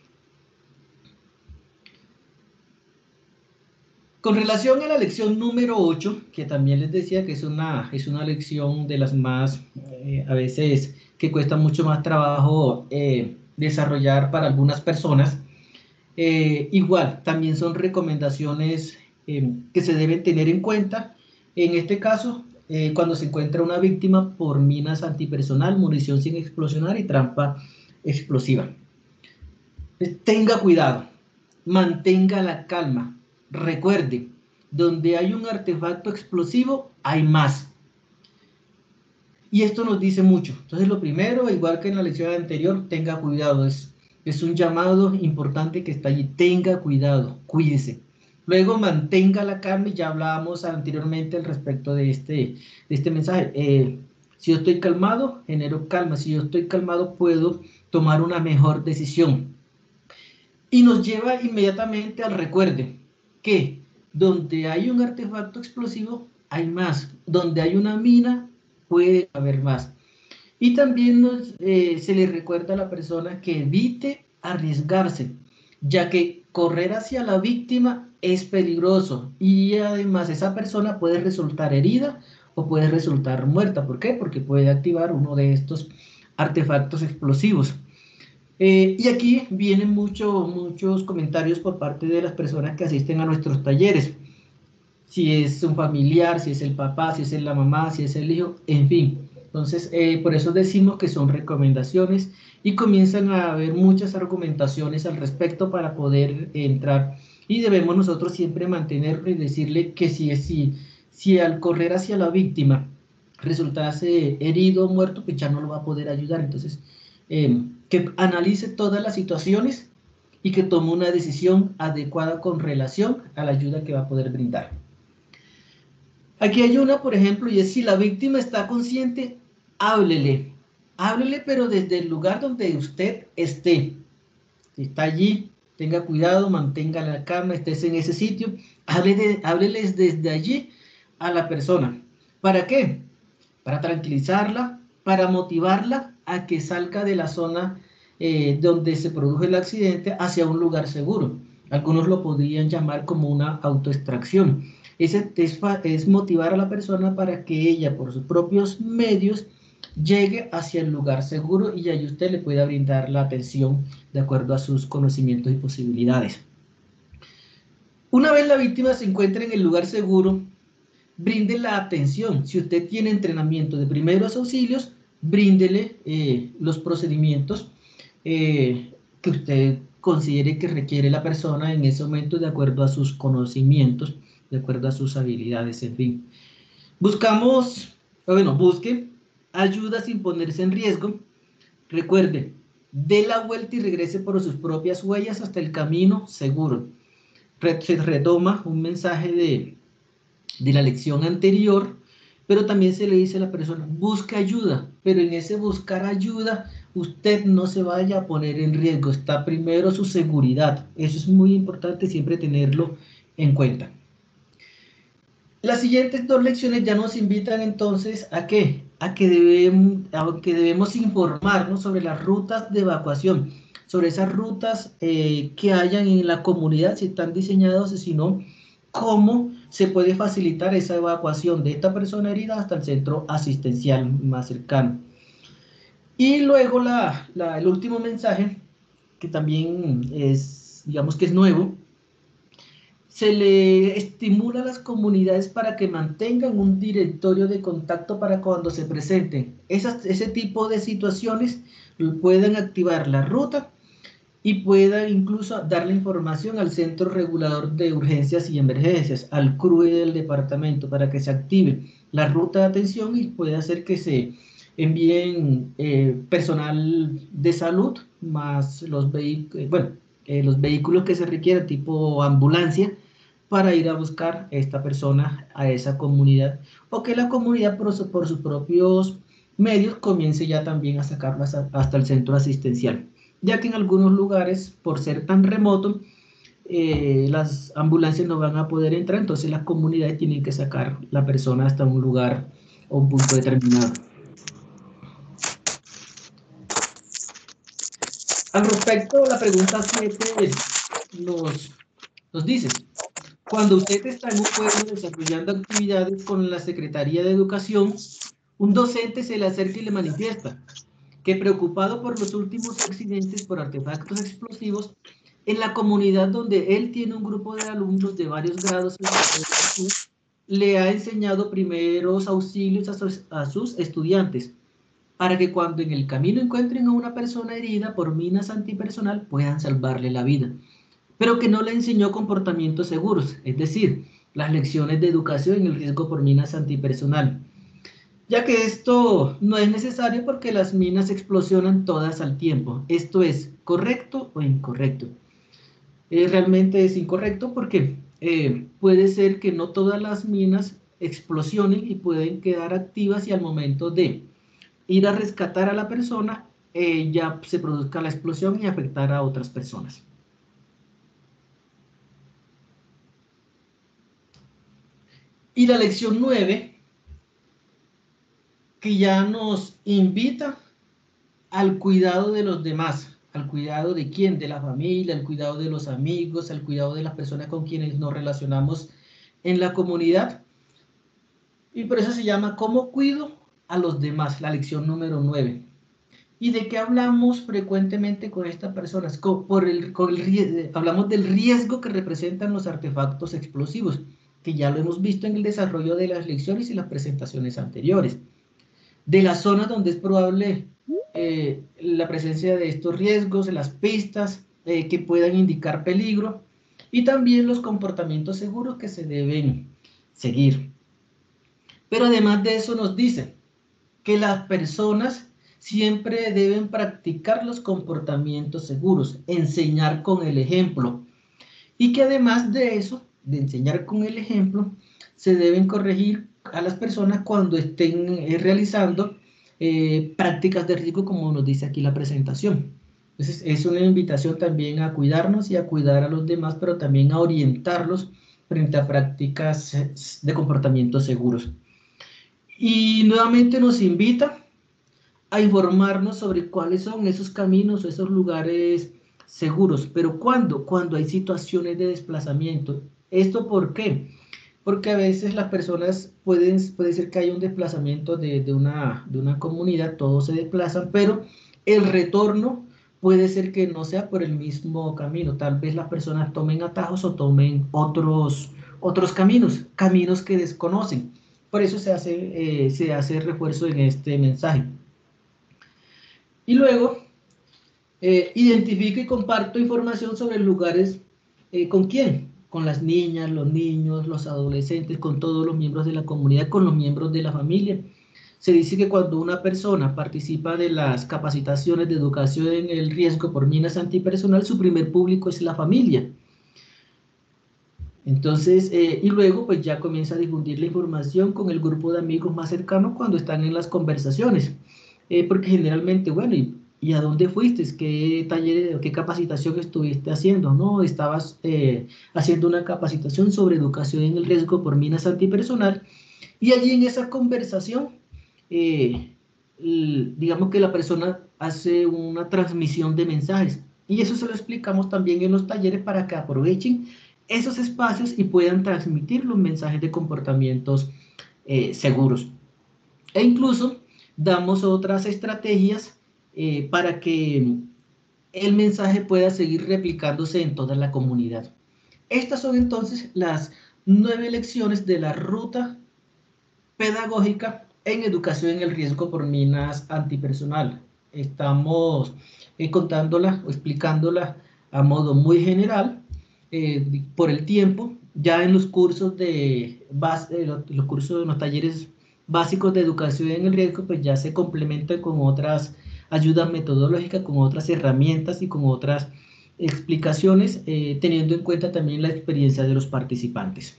Con relación a la lección número 8, que también les decía que es una lección de las más, a veces, que cuesta mucho más trabajo desarrollar para algunas personas, igual, también son recomendaciones que se deben tener en cuenta. En este caso, cuando se encuentra una víctima por minas antipersonal, munición sin explosionar y trampa explosiva. Tenga cuidado, mantenga la calma. Recuerde, donde hay un artefacto explosivo, hay más. Y esto nos dice mucho. Entonces, lo primero, igual que en la lección anterior, tenga cuidado. Es un llamado importante que está allí. Tenga cuidado, cuídese. Luego, mantenga la calma, y ya hablábamos anteriormente al respecto de este mensaje. Si yo estoy calmado, genero calma. Si yo estoy calmado, puedo tomar una mejor decisión. Y nos lleva inmediatamente al recuerde que donde hay un artefacto explosivo, hay más. Donde hay una mina, puede haber más. Y también se le recuerda a la persona que evite arriesgarse, ya que correr hacia la víctima es peligroso y además esa persona puede resultar herida o puede resultar muerta. ¿Por qué? Porque puede activar uno de estos artefactos explosivos. Y aquí vienen muchos comentarios por parte de las personas que asisten a nuestros talleres. Si es un familiar, si es el papá, si es la mamá, si es el hijo, en fin. Entonces, por eso decimos que son recomendaciones y comienzan a haber muchas argumentaciones al respecto para poder entrar. Y debemos nosotros siempre mantenerlo y decirle que si al correr hacia la víctima resultase herido o muerto, pues ya no lo va a poder ayudar. Entonces, que analice todas las situaciones y que tome una decisión adecuada con relación a la ayuda que va a poder brindar. Aquí hay una, por ejemplo, y es: si la víctima está consciente, háblele. Háblele, pero desde el lugar donde usted esté. Si está allí, tenga cuidado, mantenga la calma, estés en ese sitio, hábleles desde allí a la persona. ¿Para qué? Para tranquilizarla, para motivarla a que salga de la zona donde se produjo el accidente hacia un lugar seguro. Algunos lo podrían llamar como una autoextracción. Es motivar a la persona para que ella, por sus propios medios, llegue hacia el lugar seguro y allí usted le pueda brindar la atención de acuerdo a sus conocimientos y posibilidades. Una vez la víctima se encuentre en el lugar seguro, brinde la atención. Si usted tiene entrenamiento de primeros auxilios, bríndele los procedimientos que usted considere que requiere la persona en ese momento de acuerdo a sus conocimientos, de acuerdo a sus habilidades, en fin. Busque ayuda sin ponerse en riesgo. Recuerde, dé la vuelta y regrese por sus propias huellas hasta el camino seguro. Se retoma un mensaje de la lección anterior, pero también se le dice a la persona, busca ayuda, pero en ese buscar ayuda, usted no se vaya a poner en riesgo, está primero su seguridad. Eso es muy importante siempre tenerlo en cuenta. Las siguientes dos lecciones ya nos invitan entonces ¿a qué? A que debemos informarnos sobre las rutas de evacuación, sobre esas rutas que hayan en la comunidad, si están diseñadas o si no, cómo se puede facilitar esa evacuación de esta persona herida hasta el centro asistencial más cercano. Y luego el último mensaje, que también es, digamos que es nuevo, se le estimula a las comunidades para que mantengan un directorio de contacto para cuando se presenten ese tipo de situaciones, puedan activar la ruta y puedan incluso darle información al Centro Regulador de Urgencias y Emergencias, al CRUE del departamento, para que se active la ruta de atención y pueda hacer que se envíen personal de salud, más los vehículos que se requieran, tipo ambulancia, para ir a buscar a esta persona a esa comunidad, o que la comunidad por sus propios medios comience ya también a sacarlo hasta el centro asistencial, ya que en algunos lugares, por ser tan remoto, las ambulancias no van a poder entrar, entonces las comunidades tienen que sacar la persona hasta un lugar o un punto determinado. Al respecto, la pregunta 7 nos dice, cuando usted está en un pueblo desarrollando actividades con la Secretaría de Educación, un docente se le acerca y le manifiesta que preocupado por los últimos accidentes por artefactos explosivos, en la comunidad donde él tiene un grupo de alumnos de varios grados, le ha enseñado primeros auxilios a sus estudiantes, para que cuando en el camino encuentren a una persona herida por minas antipersonal puedan salvarle la vida, pero que no le enseñó comportamientos seguros, es decir, las lecciones de educación en el riesgo por minas antipersonal, ya que esto no es necesario porque las minas explosionan todas al tiempo. ¿Esto es correcto o incorrecto? Realmente es incorrecto porque puede ser que no todas las minas explosionen y pueden quedar activas y al momento de ir a rescatar a la persona ya se produzca la explosión y afectar a otras personas. Y la lección 9, que ya nos invita al cuidado de los demás. ¿Al cuidado de quién? De la familia, al cuidado de los amigos, al cuidado de las personas con quienes nos relacionamos en la comunidad. Y por eso se llama ¿Cómo cuido a los demás? La lección número 9. ¿Y de qué hablamos frecuentemente con estas personas? Hablamos del riesgo que representan los artefactos explosivos, que ya lo hemos visto en el desarrollo de las lecciones y las presentaciones anteriores. De las zonas donde es probable la presencia de estos riesgos, las pistas que puedan indicar peligro y también los comportamientos seguros que se deben seguir. Pero además de eso nos dice que las personas siempre deben practicar los comportamientos seguros, enseñar con el ejemplo y que además de eso, de enseñar con el ejemplo, se deben corregir a las personas cuando estén realizando prácticas de riesgo, como nos dice aquí la presentación. Entonces, es una invitación también a cuidarnos y a cuidar a los demás, pero también a orientarlos frente a prácticas de comportamientos seguros. Y nuevamente nos invita a informarnos sobre cuáles son esos caminos, esos lugares seguros. ¿Pero cuándo? Cuando hay situaciones de desplazamiento. ¿Esto por qué? Porque a veces las personas puede ser que haya un desplazamiento de una comunidad, todos se desplazan, pero el retorno puede ser que no sea por el mismo camino. Tal vez las personas tomen atajos o tomen otros caminos que desconocen. Por eso se hace refuerzo en este mensaje. Y luego, identifico y comparto información sobre lugares. ¿Con quién? Con las niñas, los niños, los adolescentes, con todos los miembros de la comunidad, con los miembros de la familia. Se dice que cuando una persona participa de las capacitaciones de educación en el riesgo por minas antipersonal, su primer público es la familia. Entonces, y luego pues ya comienza a difundir la información con el grupo de amigos más cercano cuando están en las conversaciones. Porque generalmente, bueno, ¿y a dónde fuiste? ¿Qué taller, qué capacitación estuviste haciendo? No, estabas haciendo una capacitación sobre educación en el riesgo por minas antipersonal, y allí en esa conversación, digamos que la persona hace una transmisión de mensajes, y eso se lo explicamos también en los talleres para que aprovechen esos espacios y puedan transmitir los mensajes de comportamientos seguros. E incluso damos otras estrategias para que el mensaje pueda seguir replicándose en toda la comunidad. Estas son entonces las 9 lecciones de la ruta pedagógica en educación en el riesgo por minas antipersonal. Estamos contándola o explicándola a modo muy general por el tiempo. Ya en los cursos de base, los cursos de los talleres básicos de educación en el riesgo, pues ya se complementan con otras ayudas metodológicas, con otras herramientas y con otras explicaciones, teniendo en cuenta también la experiencia de los participantes.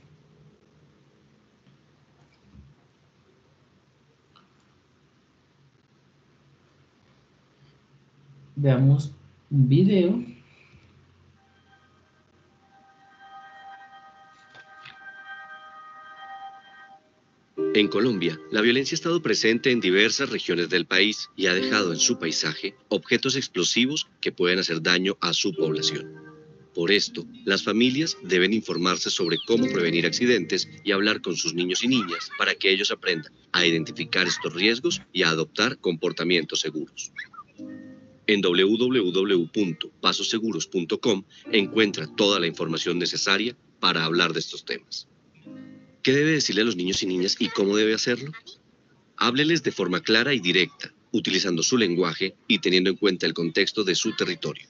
Veamos un video. En Colombia, la violencia ha estado presente en diversas regiones del país y ha dejado en su paisaje objetos explosivos que pueden hacer daño a su población. Por esto, las familias deben informarse sobre cómo prevenir accidentes y hablar con sus niños y niñas para que ellos aprendan a identificar estos riesgos y a adoptar comportamientos seguros. En www.pasoseguros.com encuentra toda la información necesaria para hablar de estos temas. ¿Qué debe decirle a los niños y niñas y cómo debe hacerlo? Hábleles de forma clara y directa, utilizando su lenguaje y teniendo en cuenta el contexto de su territorio.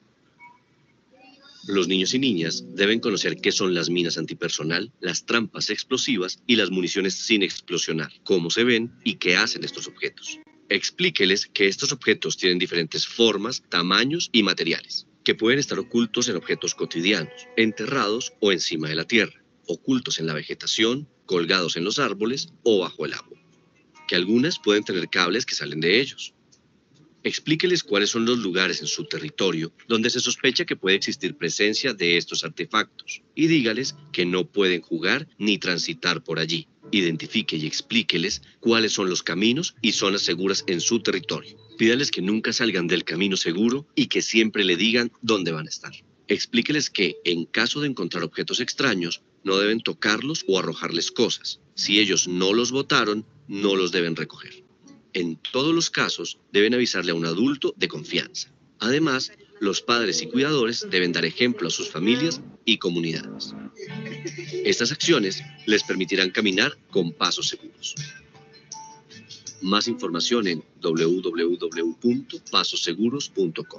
Los niños y niñas deben conocer qué son las minas antipersonal, las trampas explosivas y las municiones sin explosionar, cómo se ven y qué hacen estos objetos. Explíqueles que estos objetos tienen diferentes formas, tamaños y materiales, que pueden estar ocultos en objetos cotidianos, enterrados o encima de la tierra, ocultos en la vegetación, colgados en los árboles o bajo el agua, que algunas pueden tener cables que salen de ellos. Explíqueles cuáles son los lugares en su territorio donde se sospecha que puede existir presencia de estos artefactos y dígales que no pueden jugar ni transitar por allí. Identifique y explíqueles cuáles son los caminos y zonas seguras en su territorio. Pídales que nunca salgan del camino seguro y que siempre le digan dónde van a estar. Explíqueles que, en caso de encontrar objetos extraños, no deben tocarlos o arrojarles cosas. Si ellos no los botaron, no los deben recoger. En todos los casos, deben avisarle a un adulto de confianza. Además, los padres y cuidadores deben dar ejemplo a sus familias y comunidades. Estas acciones les permitirán caminar con pasos seguros. Más información en www.pasoseguros.com.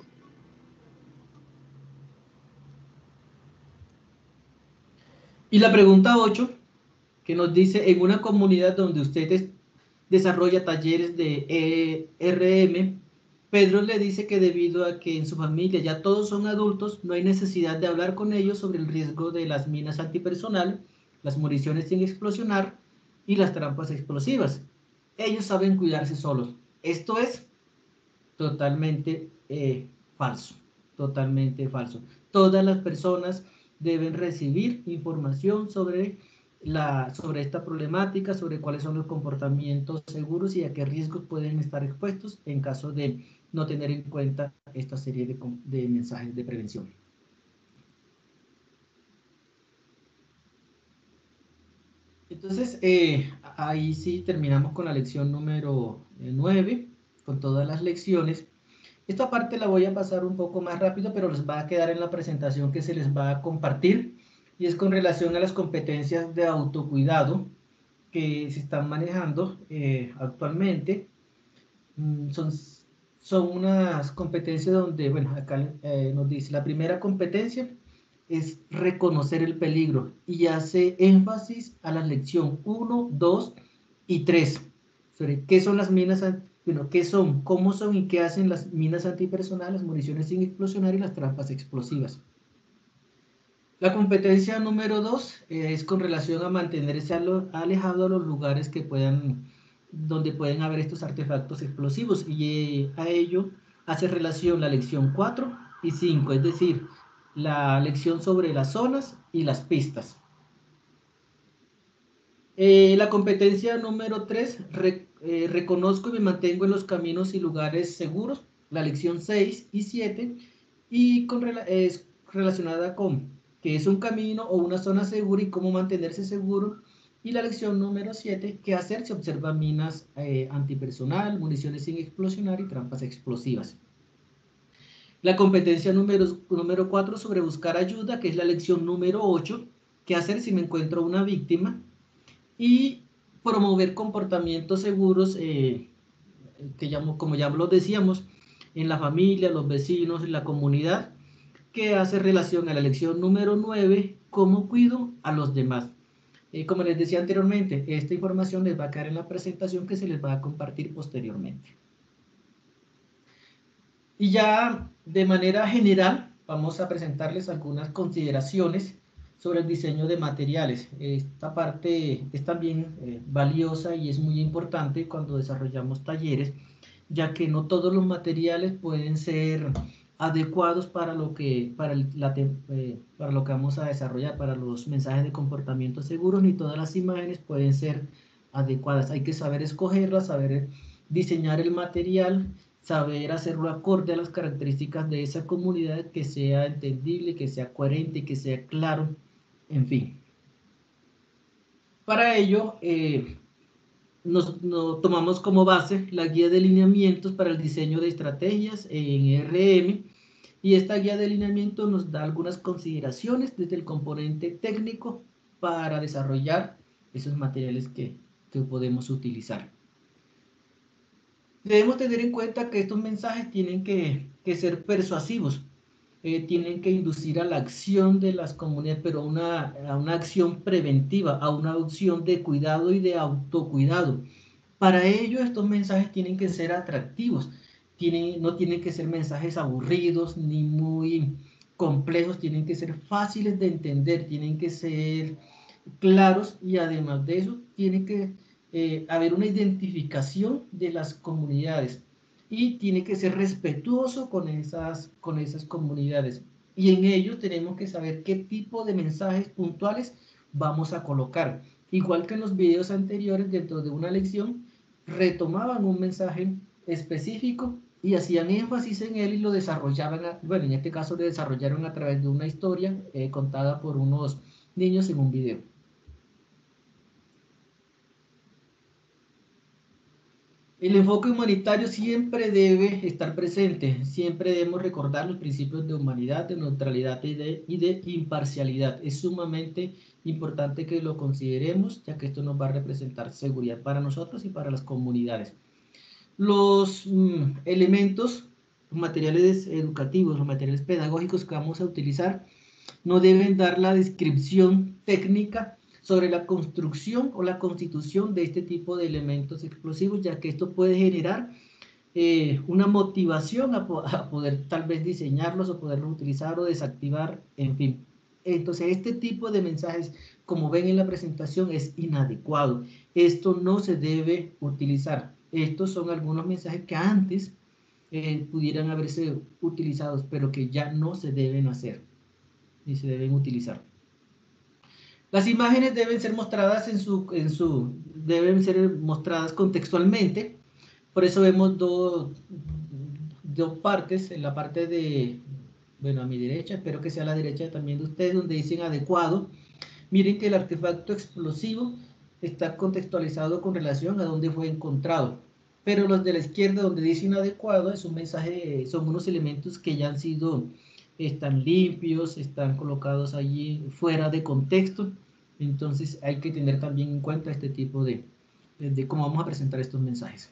Y la pregunta 8, que nos dice, en una comunidad donde usted desarrolla talleres de ERM, Pedro le dice que debido a que en su familia ya todos son adultos, no hay necesidad de hablar con ellos sobre el riesgo de las minas antipersonal, las municiones sin explosionar y las trampas explosivas. Ellos saben cuidarse solos. Esto es totalmente falso, totalmente falso. Todas las personas deben recibir información sobre esta problemática, sobre cuáles son los comportamientos seguros y a qué riesgos pueden estar expuestos en caso de no tener en cuenta esta serie de mensajes de prevención. Entonces, ahí sí terminamos con la lección número 9, con todas las lecciones. Esta parte la voy a pasar un poco más rápido, pero les va a quedar en la presentación que se les va a compartir, y es con relación a las competencias de autocuidado que se están manejando actualmente. Son unas competencias donde, bueno, acá nos dice, la primera competencia es reconocer el peligro y hace énfasis a la lección 1, 2 y 3 sobre qué son las minas, bueno, qué son, cómo son y qué hacen las minas antipersonal, las municiones sin explosionar y las trampas explosivas. La competencia número 2 es con relación a mantenerse alejado de los lugares donde pueden haber estos artefactos explosivos, y a ello hace relación la lección 4 y 5, es decir, la lección sobre las zonas y las pistas. La competencia número 3, reconozco y me mantengo en los caminos y lugares seguros, la lección 6 y 7, y es relacionada con qué es un camino o una zona segura y cómo mantenerse seguro, y la lección número 7, qué hacer si observa minas antipersonal, municiones sin explosionar y trampas explosivas. La competencia número 4 sobre buscar ayuda, que es la lección número 8, qué hacer si me encuentro una víctima, y promover comportamientos seguros, como ya lo decíamos, en la familia, los vecinos, en la comunidad, que hace relación a la lección número 9, cómo cuido a los demás. Como les decía anteriormente, esta información les va a quedar en la presentación que se les va a compartir posteriormente. Y ya de manera general vamos a presentarles algunas consideraciones sobre el diseño de materiales. Esta parte es también valiosa y es muy importante cuando desarrollamos talleres, ya que no todos los materiales pueden ser adecuados para lo que vamos a desarrollar, para los mensajes de comportamiento seguros, ni todas las imágenes pueden ser adecuadas. Hay que saber escogerlas, saber diseñar el material, saber hacerlo acorde a las características de esa comunidad, que sea entendible, que sea coherente, que sea claro, en fin. Para ello, nos tomamos como base la guía de lineamientos para el diseño de estrategias en RM, y esta guía de lineamientos nos da algunas consideraciones desde el componente técnico para desarrollar esos materiales que podemos utilizar. Debemos tener en cuenta que estos mensajes tienen que ser persuasivos, tienen que inducir a la acción de las comunidades, pero a una acción preventiva, a una acción de cuidado y de autocuidado. Para ello, estos mensajes tienen que ser atractivos, no tienen que ser mensajes aburridos ni muy complejos, tienen que ser fáciles de entender, tienen que ser claros, y además de eso, tiene que haber una identificación de las comunidades, y tiene que ser respetuoso con esas comunidades, y en ello tenemos que saber qué tipo de mensajes puntuales vamos a colocar. Igual que en los videos anteriores, dentro de una lección retomaban un mensaje específico y hacían énfasis en él y lo desarrollaban, bueno, en este caso lo desarrollaron a través de una historia contada por unos niños en un video. El enfoque humanitario siempre debe estar presente, siempre debemos recordar los principios de humanidad, de neutralidad y de imparcialidad. Es sumamente importante que lo consideremos, ya que esto nos va a representar seguridad para nosotros y para las comunidades. Los elementos, los materiales educativos, los materiales pedagógicos que vamos a utilizar, no deben dar la descripción técnica sobre la construcción o la constitución de este tipo de elementos explosivos, ya que esto puede generar una motivación a poder tal vez diseñarlos o poderlos utilizar o desactivar, en fin. Entonces, este tipo de mensajes, como ven en la presentación, es inadecuado. Esto no se debe utilizar. Estos son algunos mensajes que antes pudieran haberse utilizados, pero que ya no se deben hacer, ni se deben utilizar. Las imágenes deben ser mostradas deben ser mostradas contextualmente. Por eso vemos dos partes. En la parte de, bueno, a mi derecha, espero que sea a la derecha también de ustedes, donde dicen adecuado. Miren que el artefacto explosivo está contextualizado con relación a dónde fue encontrado. Pero los de la izquierda, donde dice inadecuado, es un mensaje, son unos elementos que ya están limpios, están colocados allí fuera de contexto. Entonces hay que tener también en cuenta este tipo de cómo vamos a presentar estos mensajes.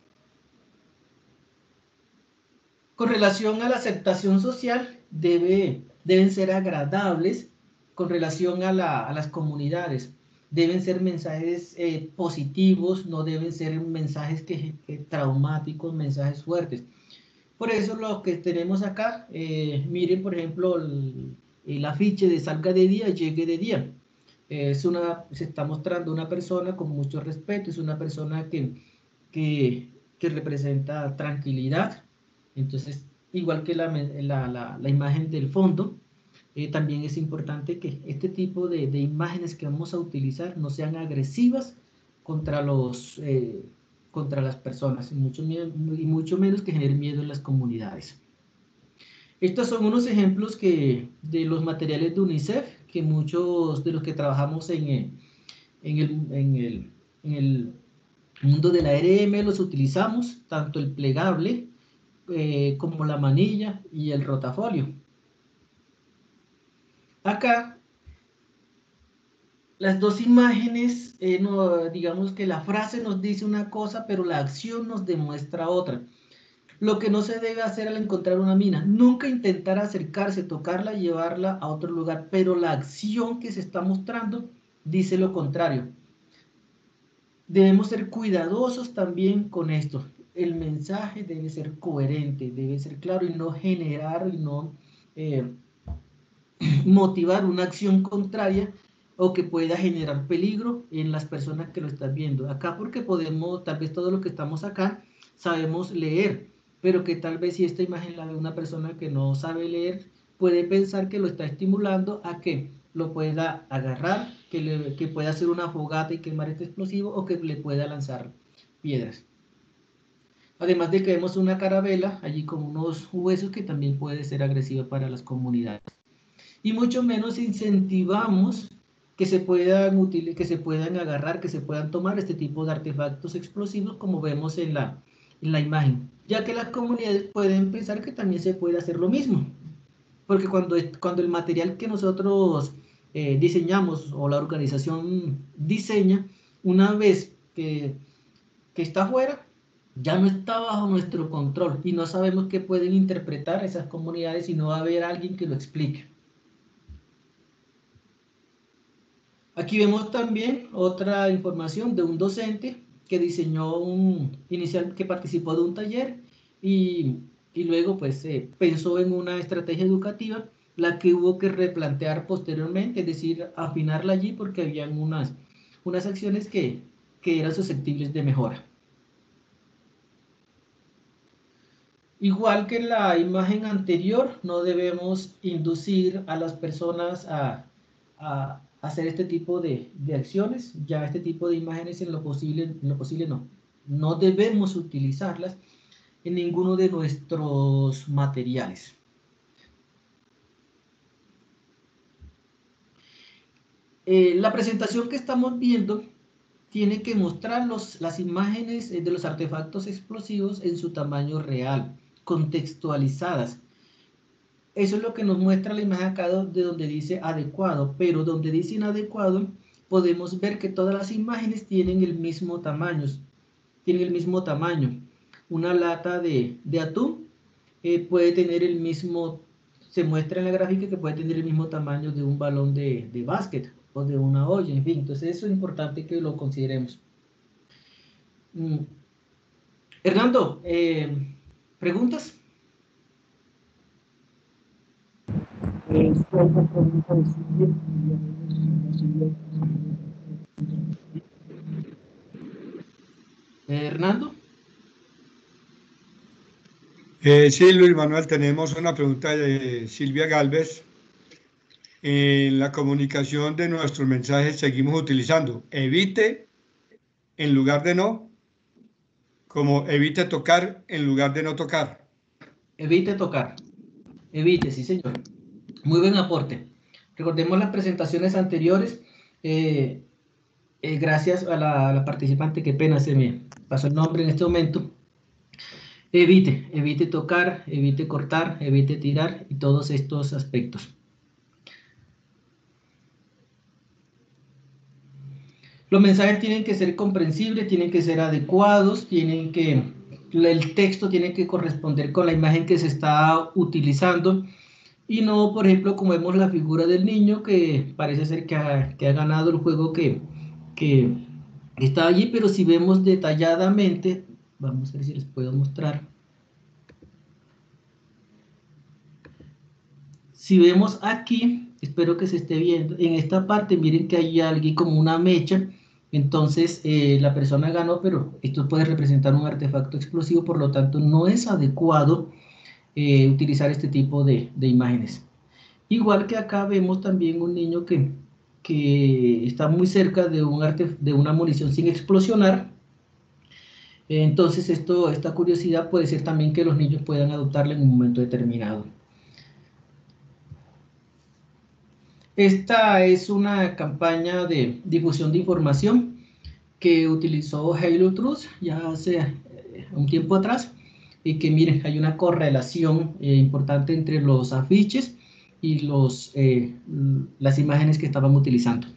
Con relación a la aceptación social, deben ser agradables con relación a las comunidades. Deben ser mensajes positivos, no deben ser mensajes traumáticos, mensajes fuertes. Por eso lo que tenemos acá, miren por ejemplo el afiche de salga de día, llegue de día. Se está mostrando una persona con mucho respeto, es una persona que representa tranquilidad. Entonces, igual que la imagen del fondo, también es importante que este tipo de imágenes que vamos a utilizar no sean agresivas contra las personas, y mucho menos que generen miedo en las comunidades. Estos son unos ejemplos de los materiales de UNICEF, que muchos de los que trabajamos en el mundo de la ARM los utilizamos, tanto el plegable como la manilla y el rotafolio. Acá, las dos imágenes, digamos que la frase nos dice una cosa, pero la acción nos demuestra otra. Lo que no se debe hacer al encontrar una mina, nunca intentar acercarse, tocarla, llevarla a otro lugar, pero la acción que se está mostrando dice lo contrario. Debemos ser cuidadosos también con esto. El mensaje debe ser coherente, debe ser claro y no generar y no motivar una acción contraria o que pueda generar peligro en las personas que lo están viendo. Acá porque tal vez todo lo que estamos acá sabemos leer, pero que tal vez si esta imagen la ve una persona que no sabe leer, puede pensar que lo está estimulando a que lo pueda agarrar, que pueda hacer una fogata y quemar este explosivo, o que le pueda lanzar piedras. Además de que vemos una carabela allí con unos huesos que también puede ser agresiva para las comunidades. Y mucho menos incentivamos que se puedan agarrar, que se puedan tomar este tipo de artefactos explosivos como vemos en la imagen, ya que las comunidades pueden pensar que también se puede hacer lo mismo, porque cuando el material que nosotros diseñamos o la organización diseña, una vez que está afuera, ya no está bajo nuestro control y no sabemos qué pueden interpretar esas comunidades y no va a haber alguien que lo explique. Aquí vemos también otra información de un docente que diseñó que participó de un taller y luego pues pensó en una estrategia educativa, la que hubo que replantear posteriormente, es decir, afinarla allí porque habían unas acciones que eran susceptibles de mejora. Igual que en la imagen anterior, no debemos inducir a las personas a hacer este tipo de acciones. Ya este tipo de imágenes en lo posible no debemos utilizarlas en ninguno de nuestros materiales. La presentación que estamos viendo tiene que mostrar las imágenes de los artefactos explosivos en su tamaño real, contextualizadas. Eso es lo que nos muestra la imagen acá de donde dice adecuado, pero donde dice inadecuado podemos ver que todas las imágenes tienen el mismo tamaño. Una lata de atún puede tener se muestra en la gráfica que puede tener el mismo tamaño de un balón de básquet o de una olla, en fin. Entonces eso es importante que lo consideremos. Hernando, ¿preguntas? Hernando. Sí, Luis Manuel, tenemos una pregunta de Silvia Galvez. En la comunicación de nuestros mensajes seguimos utilizando evite en lugar de no, como evite tocar en lugar de no tocar. Evite tocar. Evite, sí señor. Muy buen aporte. Recordemos las presentaciones anteriores. Gracias a la participante, qué pena, se me pasó el nombre en este momento. Evite tocar, evite cortar, evite tirar y todos estos aspectos. Los mensajes tienen que ser comprensibles, tienen que ser adecuados, el texto tiene que corresponder con la imagen que se está utilizando y no, por ejemplo, como vemos la figura del niño que parece ser que ha ganado el juego que está allí, pero si vemos detalladamente, vamos a ver si les puedo mostrar. Si vemos aquí, espero que se esté viendo, en esta parte miren que hay alguien como una mecha, entonces la persona ganó, pero esto puede representar un artefacto explosivo, por lo tanto no es adecuado utilizar este tipo de imágenes. Igual que acá vemos también un niño que está muy cerca de una munición sin explosionar. Entonces esta curiosidad puede ser también que los niños puedan adoptarla en un momento determinado. Esta es una campaña de difusión de información que utilizó Halo Truth ya hace un tiempo atrás, y que miren, hay una correlación importante entre los afiches y las imágenes que estaban utilizando.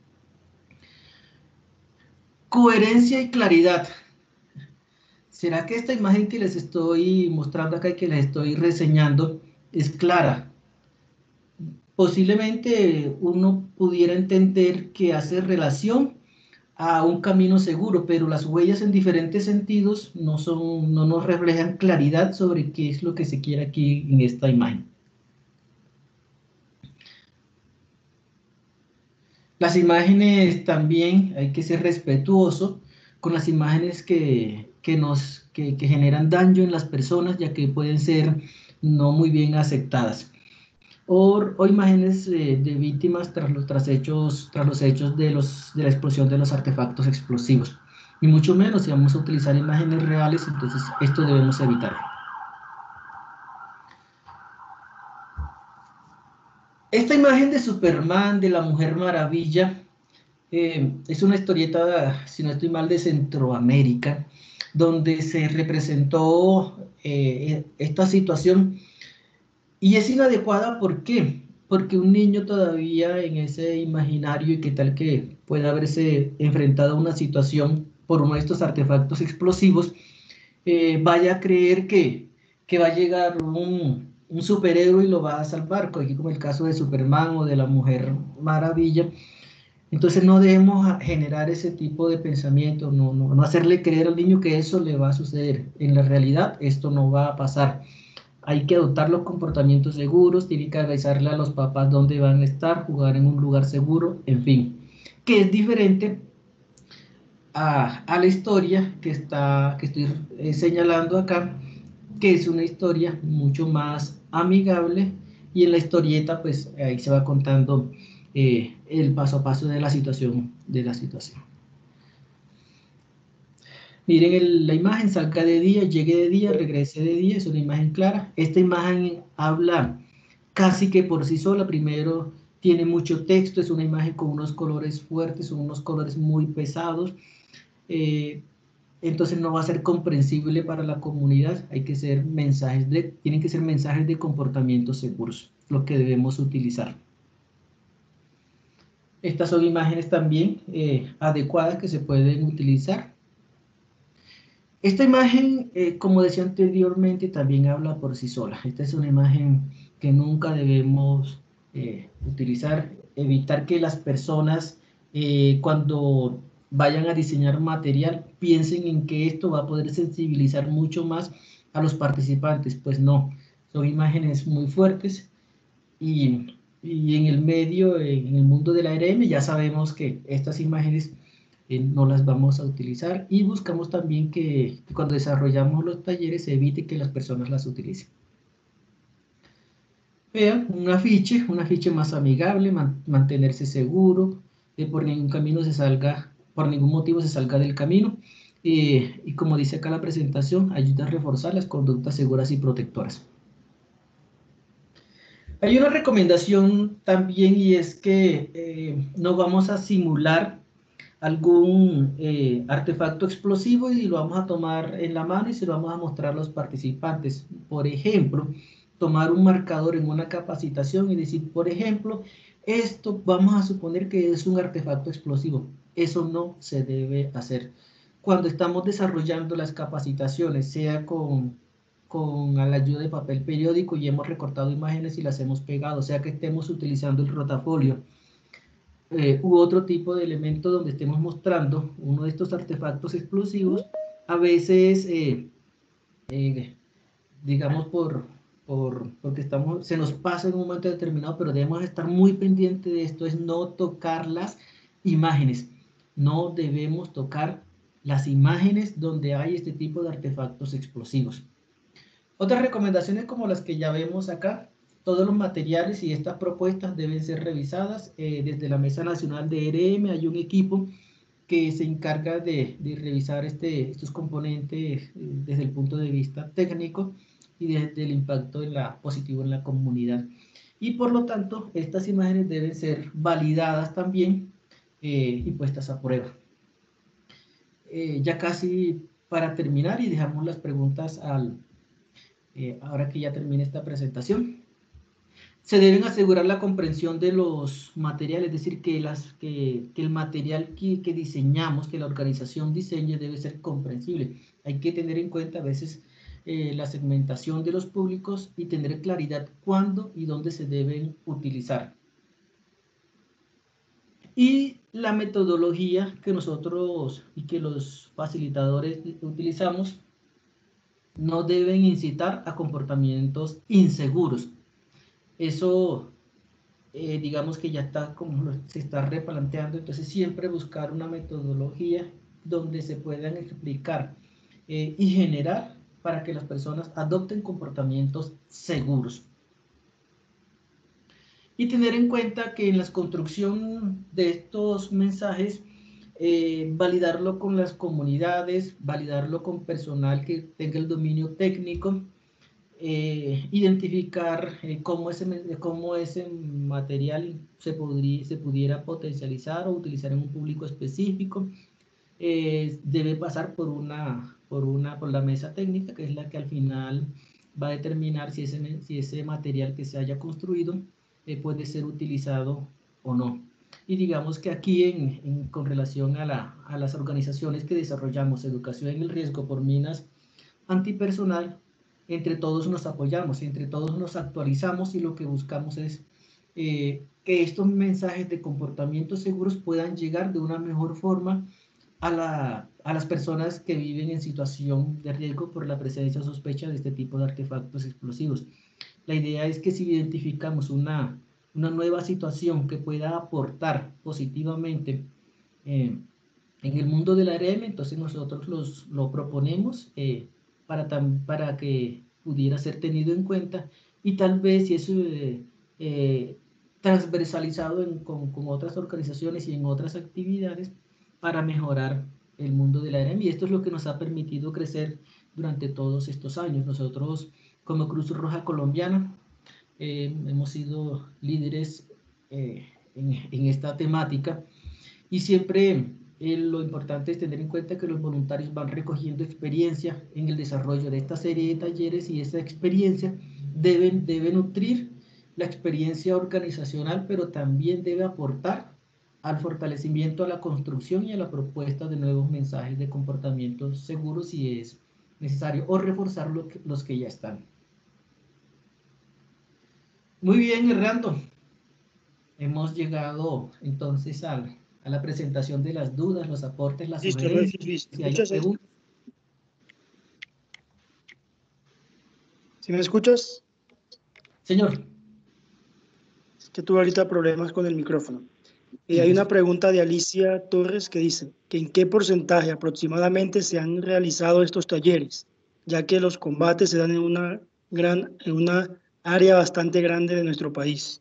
Coherencia y claridad. ¿Será que esta imagen que les estoy mostrando acá y que les estoy reseñando es clara? Posiblemente uno pudiera entender que hace relación a un camino seguro, pero las huellas en diferentes sentidos no nos reflejan claridad sobre qué es lo que se quiere aquí en esta imagen. Las imágenes también hay que ser respetuoso con las imágenes que generan daño en las personas, ya que pueden ser no muy bien aceptadas. O imágenes de víctimas tras los hechos de la explosión de los artefactos explosivos. Y mucho menos si vamos a utilizar imágenes reales, entonces esto debemos evitar. Esta imagen de Superman, de la Mujer Maravilla, es una historieta, si no estoy mal, de Centroamérica, donde se representó esta situación. Y es inadecuada, ¿por qué? Porque un niño todavía en ese imaginario, y qué tal que pueda haberse enfrentado a una situación por uno de estos artefactos explosivos, vaya a creer que va a llegar un superhéroe y lo va a salvar, aquí como el caso de Superman o de la Mujer Maravilla. Entonces no debemos generar ese tipo de pensamiento, no hacerle creer al niño que eso le va a suceder. En la realidad esto no va a pasar. Hay que adoptar los comportamientos seguros, tiene que avisarle a los papás dónde van a estar, jugar en un lugar seguro, en fin. Que es diferente a la historia que estoy señalando acá, que es una historia mucho más amigable, y en la historieta pues ahí se va contando el paso a paso de la situación. Miren la imagen, salga de día, llegue de día, regrese de día, es una imagen clara. Esta imagen habla casi que por sí sola. Primero tiene mucho texto, es una imagen con unos colores fuertes, son unos colores muy pesados. Entonces no va a ser comprensible para la comunidad. Tienen que ser mensajes de comportamientos seguros, lo que debemos utilizar. Estas son imágenes también adecuadas que se pueden utilizar. Esta imagen, como decía anteriormente, también habla por sí sola. Esta es una imagen que nunca debemos utilizar. Evitar que las personas, cuando vayan a diseñar material, piensen en que esto va a poder sensibilizar mucho más a los participantes. Pues no, son imágenes muy fuertes, y en el mundo del ARM ya sabemos que estas imágenes no las vamos a utilizar, y buscamos también que cuando desarrollamos los talleres se evite que las personas las utilicen. Vean, un afiche más amigable, mantenerse seguro, por ningún motivo se salga del camino, y como dice acá la presentación, ayuda a reforzar las conductas seguras y protectoras. Hay una recomendación también, y es que no vamos a simular algún artefacto explosivo y lo vamos a tomar en la mano y se lo vamos a mostrar a los participantes. Por ejemplo, tomar un marcador en una capacitación y decir, por ejemplo, esto vamos a suponer que es un artefacto explosivo. Eso no se debe hacer. Cuando estamos desarrollando las capacitaciones, sea con la ayuda de papel periódico y hemos recortado imágenes y las hemos pegado, sea que estemos utilizando el rotafolio, u otro tipo de elemento donde estemos mostrando uno de estos artefactos explosivos, a veces, digamos, porque se nos pasa en un momento determinado, pero debemos estar muy pendientes de esto, es no tocar las imágenes. No debemos tocar las imágenes donde hay este tipo de artefactos explosivos. Otras recomendaciones como las que ya vemos acá: todos los materiales y estas propuestas deben ser revisadas. Desde la Mesa Nacional de ERM hay un equipo que se encarga de revisar estos componentes desde el punto de vista técnico y desde el impacto positivo en la comunidad. Y por lo tanto, estas imágenes deben ser validadas también y puestas a prueba. Ya casi para terminar, y dejamos las preguntas ahora que ya termine esta presentación. Se deben asegurar la comprensión de los materiales, es decir, que el material que diseñamos, que la organización diseñe, debe ser comprensible. Hay que tener en cuenta a veces la segmentación de los públicos y tener claridad cuándo y dónde se deben utilizar. Y la metodología que nosotros y que los facilitadores utilizamos no deben incitar a comportamientos inseguros. Eso, digamos que ya está, como se está replanteando, entonces siempre buscar una metodología donde se puedan explicar y generar para que las personas adopten comportamientos seguros. Y tener en cuenta que en la construcción de estos mensajes, validarlo con las comunidades, validarlo con personal que tenga el dominio técnico, identificar cómo ese material se pudiera potencializar o utilizar en un público específico. Debe pasar por la mesa técnica, que es la que al final va a determinar si ese material que se haya construido puede ser utilizado o no. Y digamos que aquí con relación a las organizaciones que desarrollamos educación en el riesgo por minas antipersonal, entre todos nos apoyamos, entre todos nos actualizamos, y lo que buscamos es que estos mensajes de comportamientos seguros puedan llegar de una mejor forma a las personas que viven en situación de riesgo por la presencia o sospecha de este tipo de artefactos explosivos. La idea es que si identificamos una nueva situación que pueda aportar positivamente en el mundo de la ARM, entonces nosotros lo proponemos para que pudiera ser tenido en cuenta, y tal vez si es transversalizado con otras organizaciones y en otras actividades para mejorar el mundo de la ARM. Y esto es lo que nos ha permitido crecer durante todos estos años. Nosotros, como Cruz Roja Colombiana, hemos sido líderes en esta temática, y siempre lo importante es tener en cuenta que los voluntarios van recogiendo experiencia en el desarrollo de esta serie de talleres, y esa experiencia debe nutrir la experiencia organizacional, pero también debe aportar al fortalecimiento, a la construcción y a la propuesta de nuevos mensajes de comportamientos seguros si es necesario, o reforzar los que ya están. Muy bien, Hernando. Hemos llegado entonces a la presentación de las dudas, los aportes, las sugerencias. Listo. Si hay preguntas. ¿Sí me escuchas? Señor. Es que tuve ahorita problemas con el micrófono. Hay una pregunta de Alicia Torres que dice que en qué porcentaje aproximadamente se han realizado estos talleres, ya que los combates se dan en una área bastante grande de nuestro país.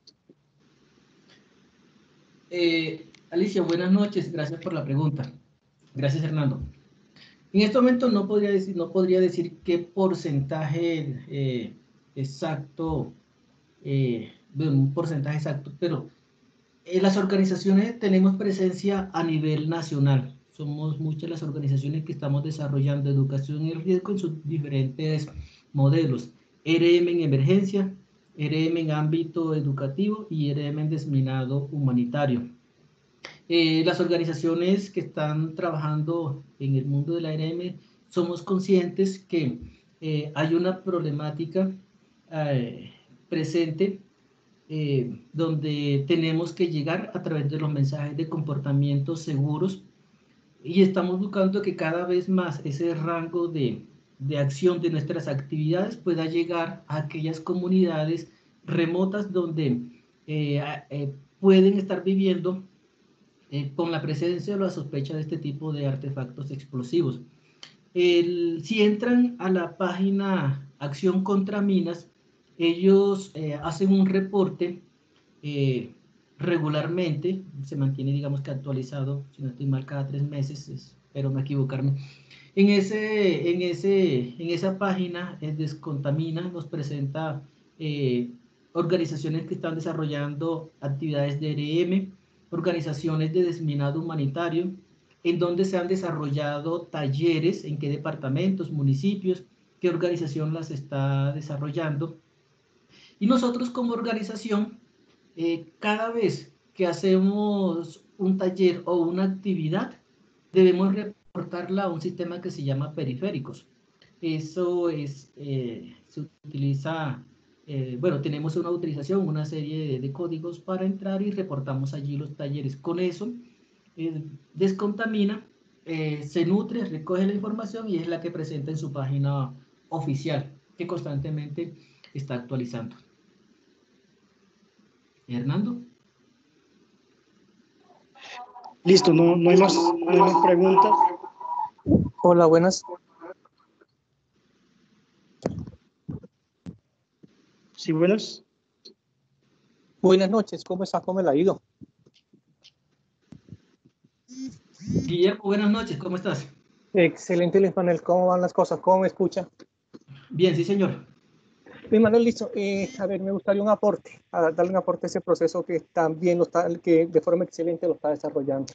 Alicia, buenas noches, gracias por la pregunta. Gracias, Hernando. En este momento no podría decir qué porcentaje exacto, un porcentaje exacto, pero las organizaciones tenemos presencia a nivel nacional. Somos muchas las organizaciones que estamos desarrollando educación y riesgo en sus diferentes modelos. RM en emergencia, RM en ámbito educativo y RM en desminado humanitario. Las organizaciones que están trabajando en el mundo de la RM somos conscientes que hay una problemática presente donde tenemos que llegar a través de los mensajes de comportamientos seguros y estamos buscando que cada vez más ese rango de acción de nuestras actividades pueda llegar a aquellas comunidades remotas donde pueden estar viviendo con la presencia o la sospecha de este tipo de artefactos explosivos. Si entran a la página Acción contra Minas, ellos hacen un reporte regularmente, se mantiene, digamos que actualizado, si no estoy mal, cada 3 meses, espero no equivocarme. En esa página, Descontamina nos presenta organizaciones que están desarrollando actividades de RM, organizaciones de desminado humanitario, en donde se han desarrollado talleres, en qué departamentos, municipios, qué organización las está desarrollando. Y nosotros como organización, cada vez que hacemos un taller o una actividad, debemos reportarla a un sistema que se llama periféricos. Eso es, se utiliza, bueno, tenemos una autorización, una serie de códigos para entrar y reportamos allí los talleres. Con eso, Descontamina, se nutre, recoge la información y es la que presenta en su página oficial, que constantemente está actualizando. Hernando. Listo, no hay más preguntas. Hola, buenas. Sí, buenas. Buenas noches, ¿cómo está? ¿Cómo le ha ido? Guillermo, buenas noches, ¿cómo estás? Excelente, Luis Manuel, ¿cómo van las cosas? ¿Cómo me escucha? Bien, sí, señor. Luis Manuel, listo. A ver, me gustaría un aporte, darle un aporte a ese proceso que también que de forma excelente lo está desarrollando.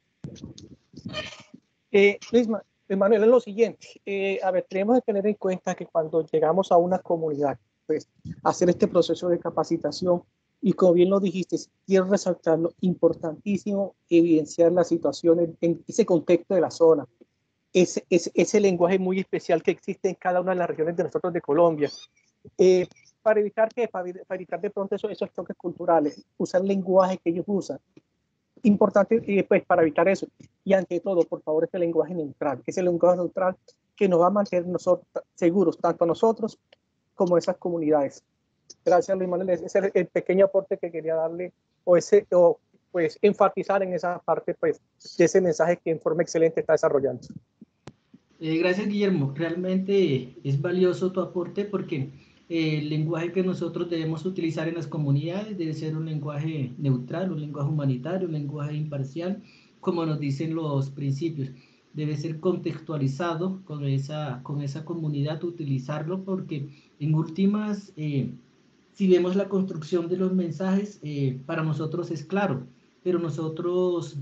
Luis Manuel, es lo siguiente. A ver, tenemos que tener en cuenta que cuando llegamos a una comunidad, pues, hacer este proceso de capacitación, y como bien lo dijiste, quiero resaltar lo importantísimo, evidenciar las situaciones en ese contexto de la zona, ese lenguaje muy especial que existe en cada una de las regiones de nosotros de Colombia, para evitar de pronto esos choques culturales, usar el lenguaje que ellos usan. Importante, pues, para evitar eso. Y ante todo, por favor, ese lenguaje neutral que nos va a mantener nosotros seguros, tanto a nosotros como a esas comunidades. Gracias, Luis Manuel. Ese es el pequeño aporte que quería darle, pues enfatizar en esa parte, pues, de ese mensaje que en forma excelente está desarrollando. Gracias, Guillermo. Realmente es valioso tu aporte porque el lenguaje que nosotros debemos utilizar en las comunidades debe ser un lenguaje neutral, un lenguaje humanitario, un lenguaje imparcial, como nos dicen los principios. Debe ser contextualizado con esa comunidad, utilizarlo porque en últimas, si vemos la construcción de los mensajes, para nosotros es claro, pero nosotros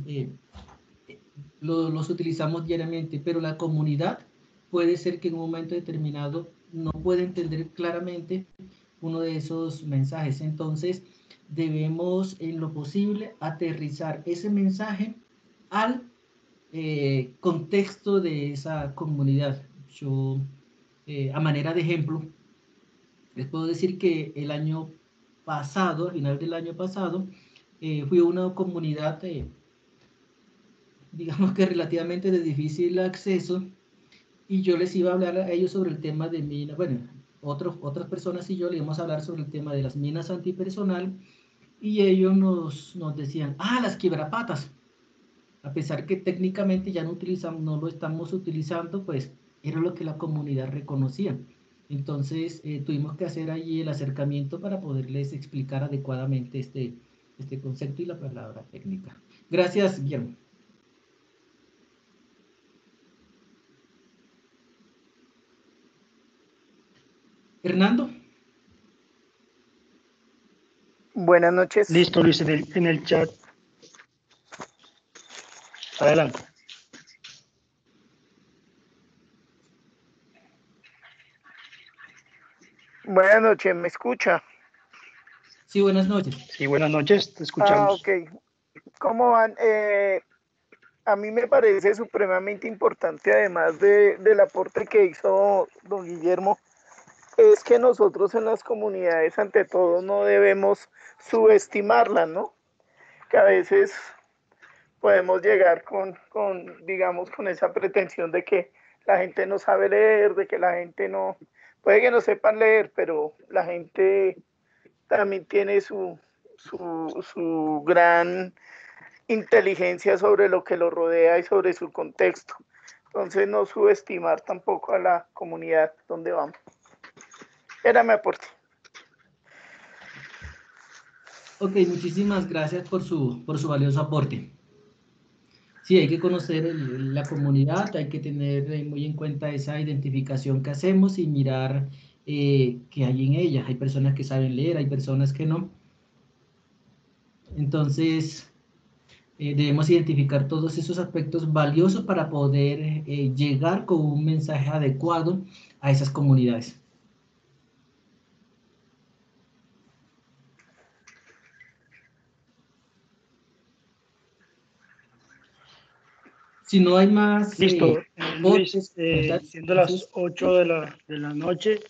los utilizamos diariamente, pero la comunidad puede ser que en un momento determinado no puede entender claramente uno de esos mensajes. Entonces, debemos en lo posible aterrizar ese mensaje al contexto de esa comunidad. Yo, a manera de ejemplo, les puedo decir que el año pasado, a final del año pasado, fui a una comunidad, digamos que relativamente de difícil acceso, y yo les iba a hablar a ellos sobre el tema de minas. Bueno, otras personas y yo le íbamos a hablar sobre el tema de las minas antipersonal y ellos nos decían, las quiebrapatas. A pesar que técnicamente ya no lo estamos utilizando, pues era lo que la comunidad reconocía. Entonces tuvimos que hacer allí el acercamiento para poderles explicar adecuadamente este concepto y la palabra técnica. Gracias, Guillermo. Hernando. Buenas noches. Listo, Luis, en el chat. Adelante. Buenas noches, ¿me escucha? Sí, buenas noches. Sí, buenas noches, te escuchamos. Ok. ¿Cómo van? A mí me parece supremamente importante, además del aporte que hizo don Guillermo, es que nosotros en las comunidades, ante todo, no debemos subestimarlas, ¿no? Que a veces podemos llegar digamos, con esa pretensión de que la gente no sabe leer, de que la gente no, puede que no sepan leer, pero la gente también tiene su gran inteligencia sobre lo que lo rodea y sobre su contexto. Entonces no subestimar tampoco a la comunidad donde vamos. Era mi aporte. Ok, muchísimas gracias por su valioso aporte. Sí, hay que conocer la comunidad, hay que tener muy en cuenta esa identificación que hacemos y mirar qué hay en ella. Hay personas que saben leer, hay personas que no. Entonces, debemos identificar todos esos aspectos valiosos para poder llegar con un mensaje adecuado a esas comunidades. Si no hay más... Listo, Luis, siendo las 8 de la noche,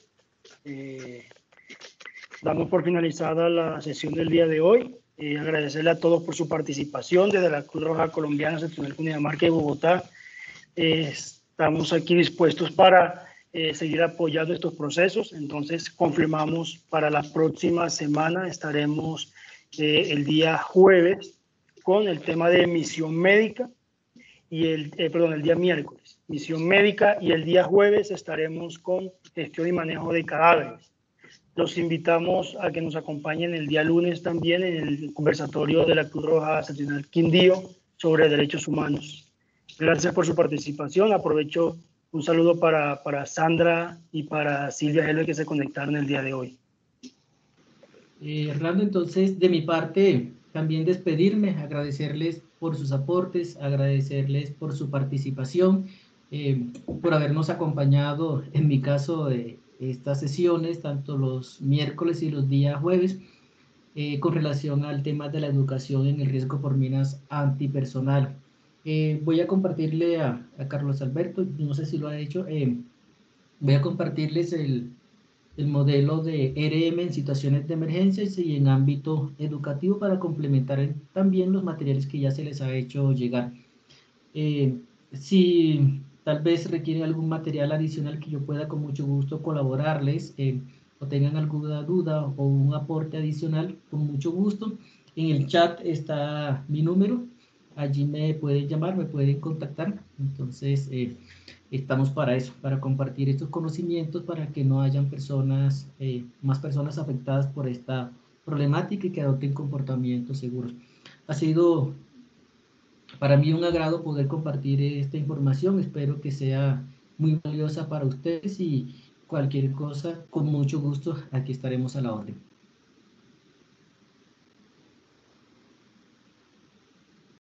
damos por finalizada la sesión del día de hoy. Agradecerle a todos por su participación desde la Cruz Roja Colombiana, Seccional Cundinamarca y Bogotá. Estamos aquí dispuestos para seguir apoyando estos procesos. Entonces, confirmamos para la próxima semana, estaremos el día jueves con el tema de misión médica y el día miércoles, misión médica, y el día jueves estaremos con gestión y manejo de cadáveres. Los invitamos a que nos acompañen el día lunes también en el conversatorio de la Cruz Roja Seccional Quindío sobre derechos humanos. Gracias por su participación. Aprovecho un saludo para Sandra y para Silvia Helve que se conectaron el día de hoy. Hernando, entonces, de mi parte, también despedirme, agradecerles por sus aportes, agradecerles por su participación, por habernos acompañado, en mi caso, de estas sesiones, tanto los miércoles y los días jueves, con relación al tema de la educación en el riesgo por minas antipersonal. Voy a compartirle a Carlos Alberto, no sé si lo ha hecho, voy a compartirles el modelo de ERM en situaciones de emergencia y en ámbito educativo para complementar también los materiales que ya se les ha hecho llegar. Si tal vez requieren algún material adicional que yo pueda con mucho gusto colaborarles, o tengan alguna duda o un aporte adicional, con mucho gusto. En el chat está mi número, allí me pueden llamar, me pueden contactar. Entonces, estamos para eso, para compartir estos conocimientos, para que no hayan más personas afectadas por esta problemática y que adopten comportamientos seguros. Ha sido para mí un agrado poder compartir esta información. Espero que sea muy valiosa para ustedes y cualquier cosa, con mucho gusto, aquí estaremos a la orden.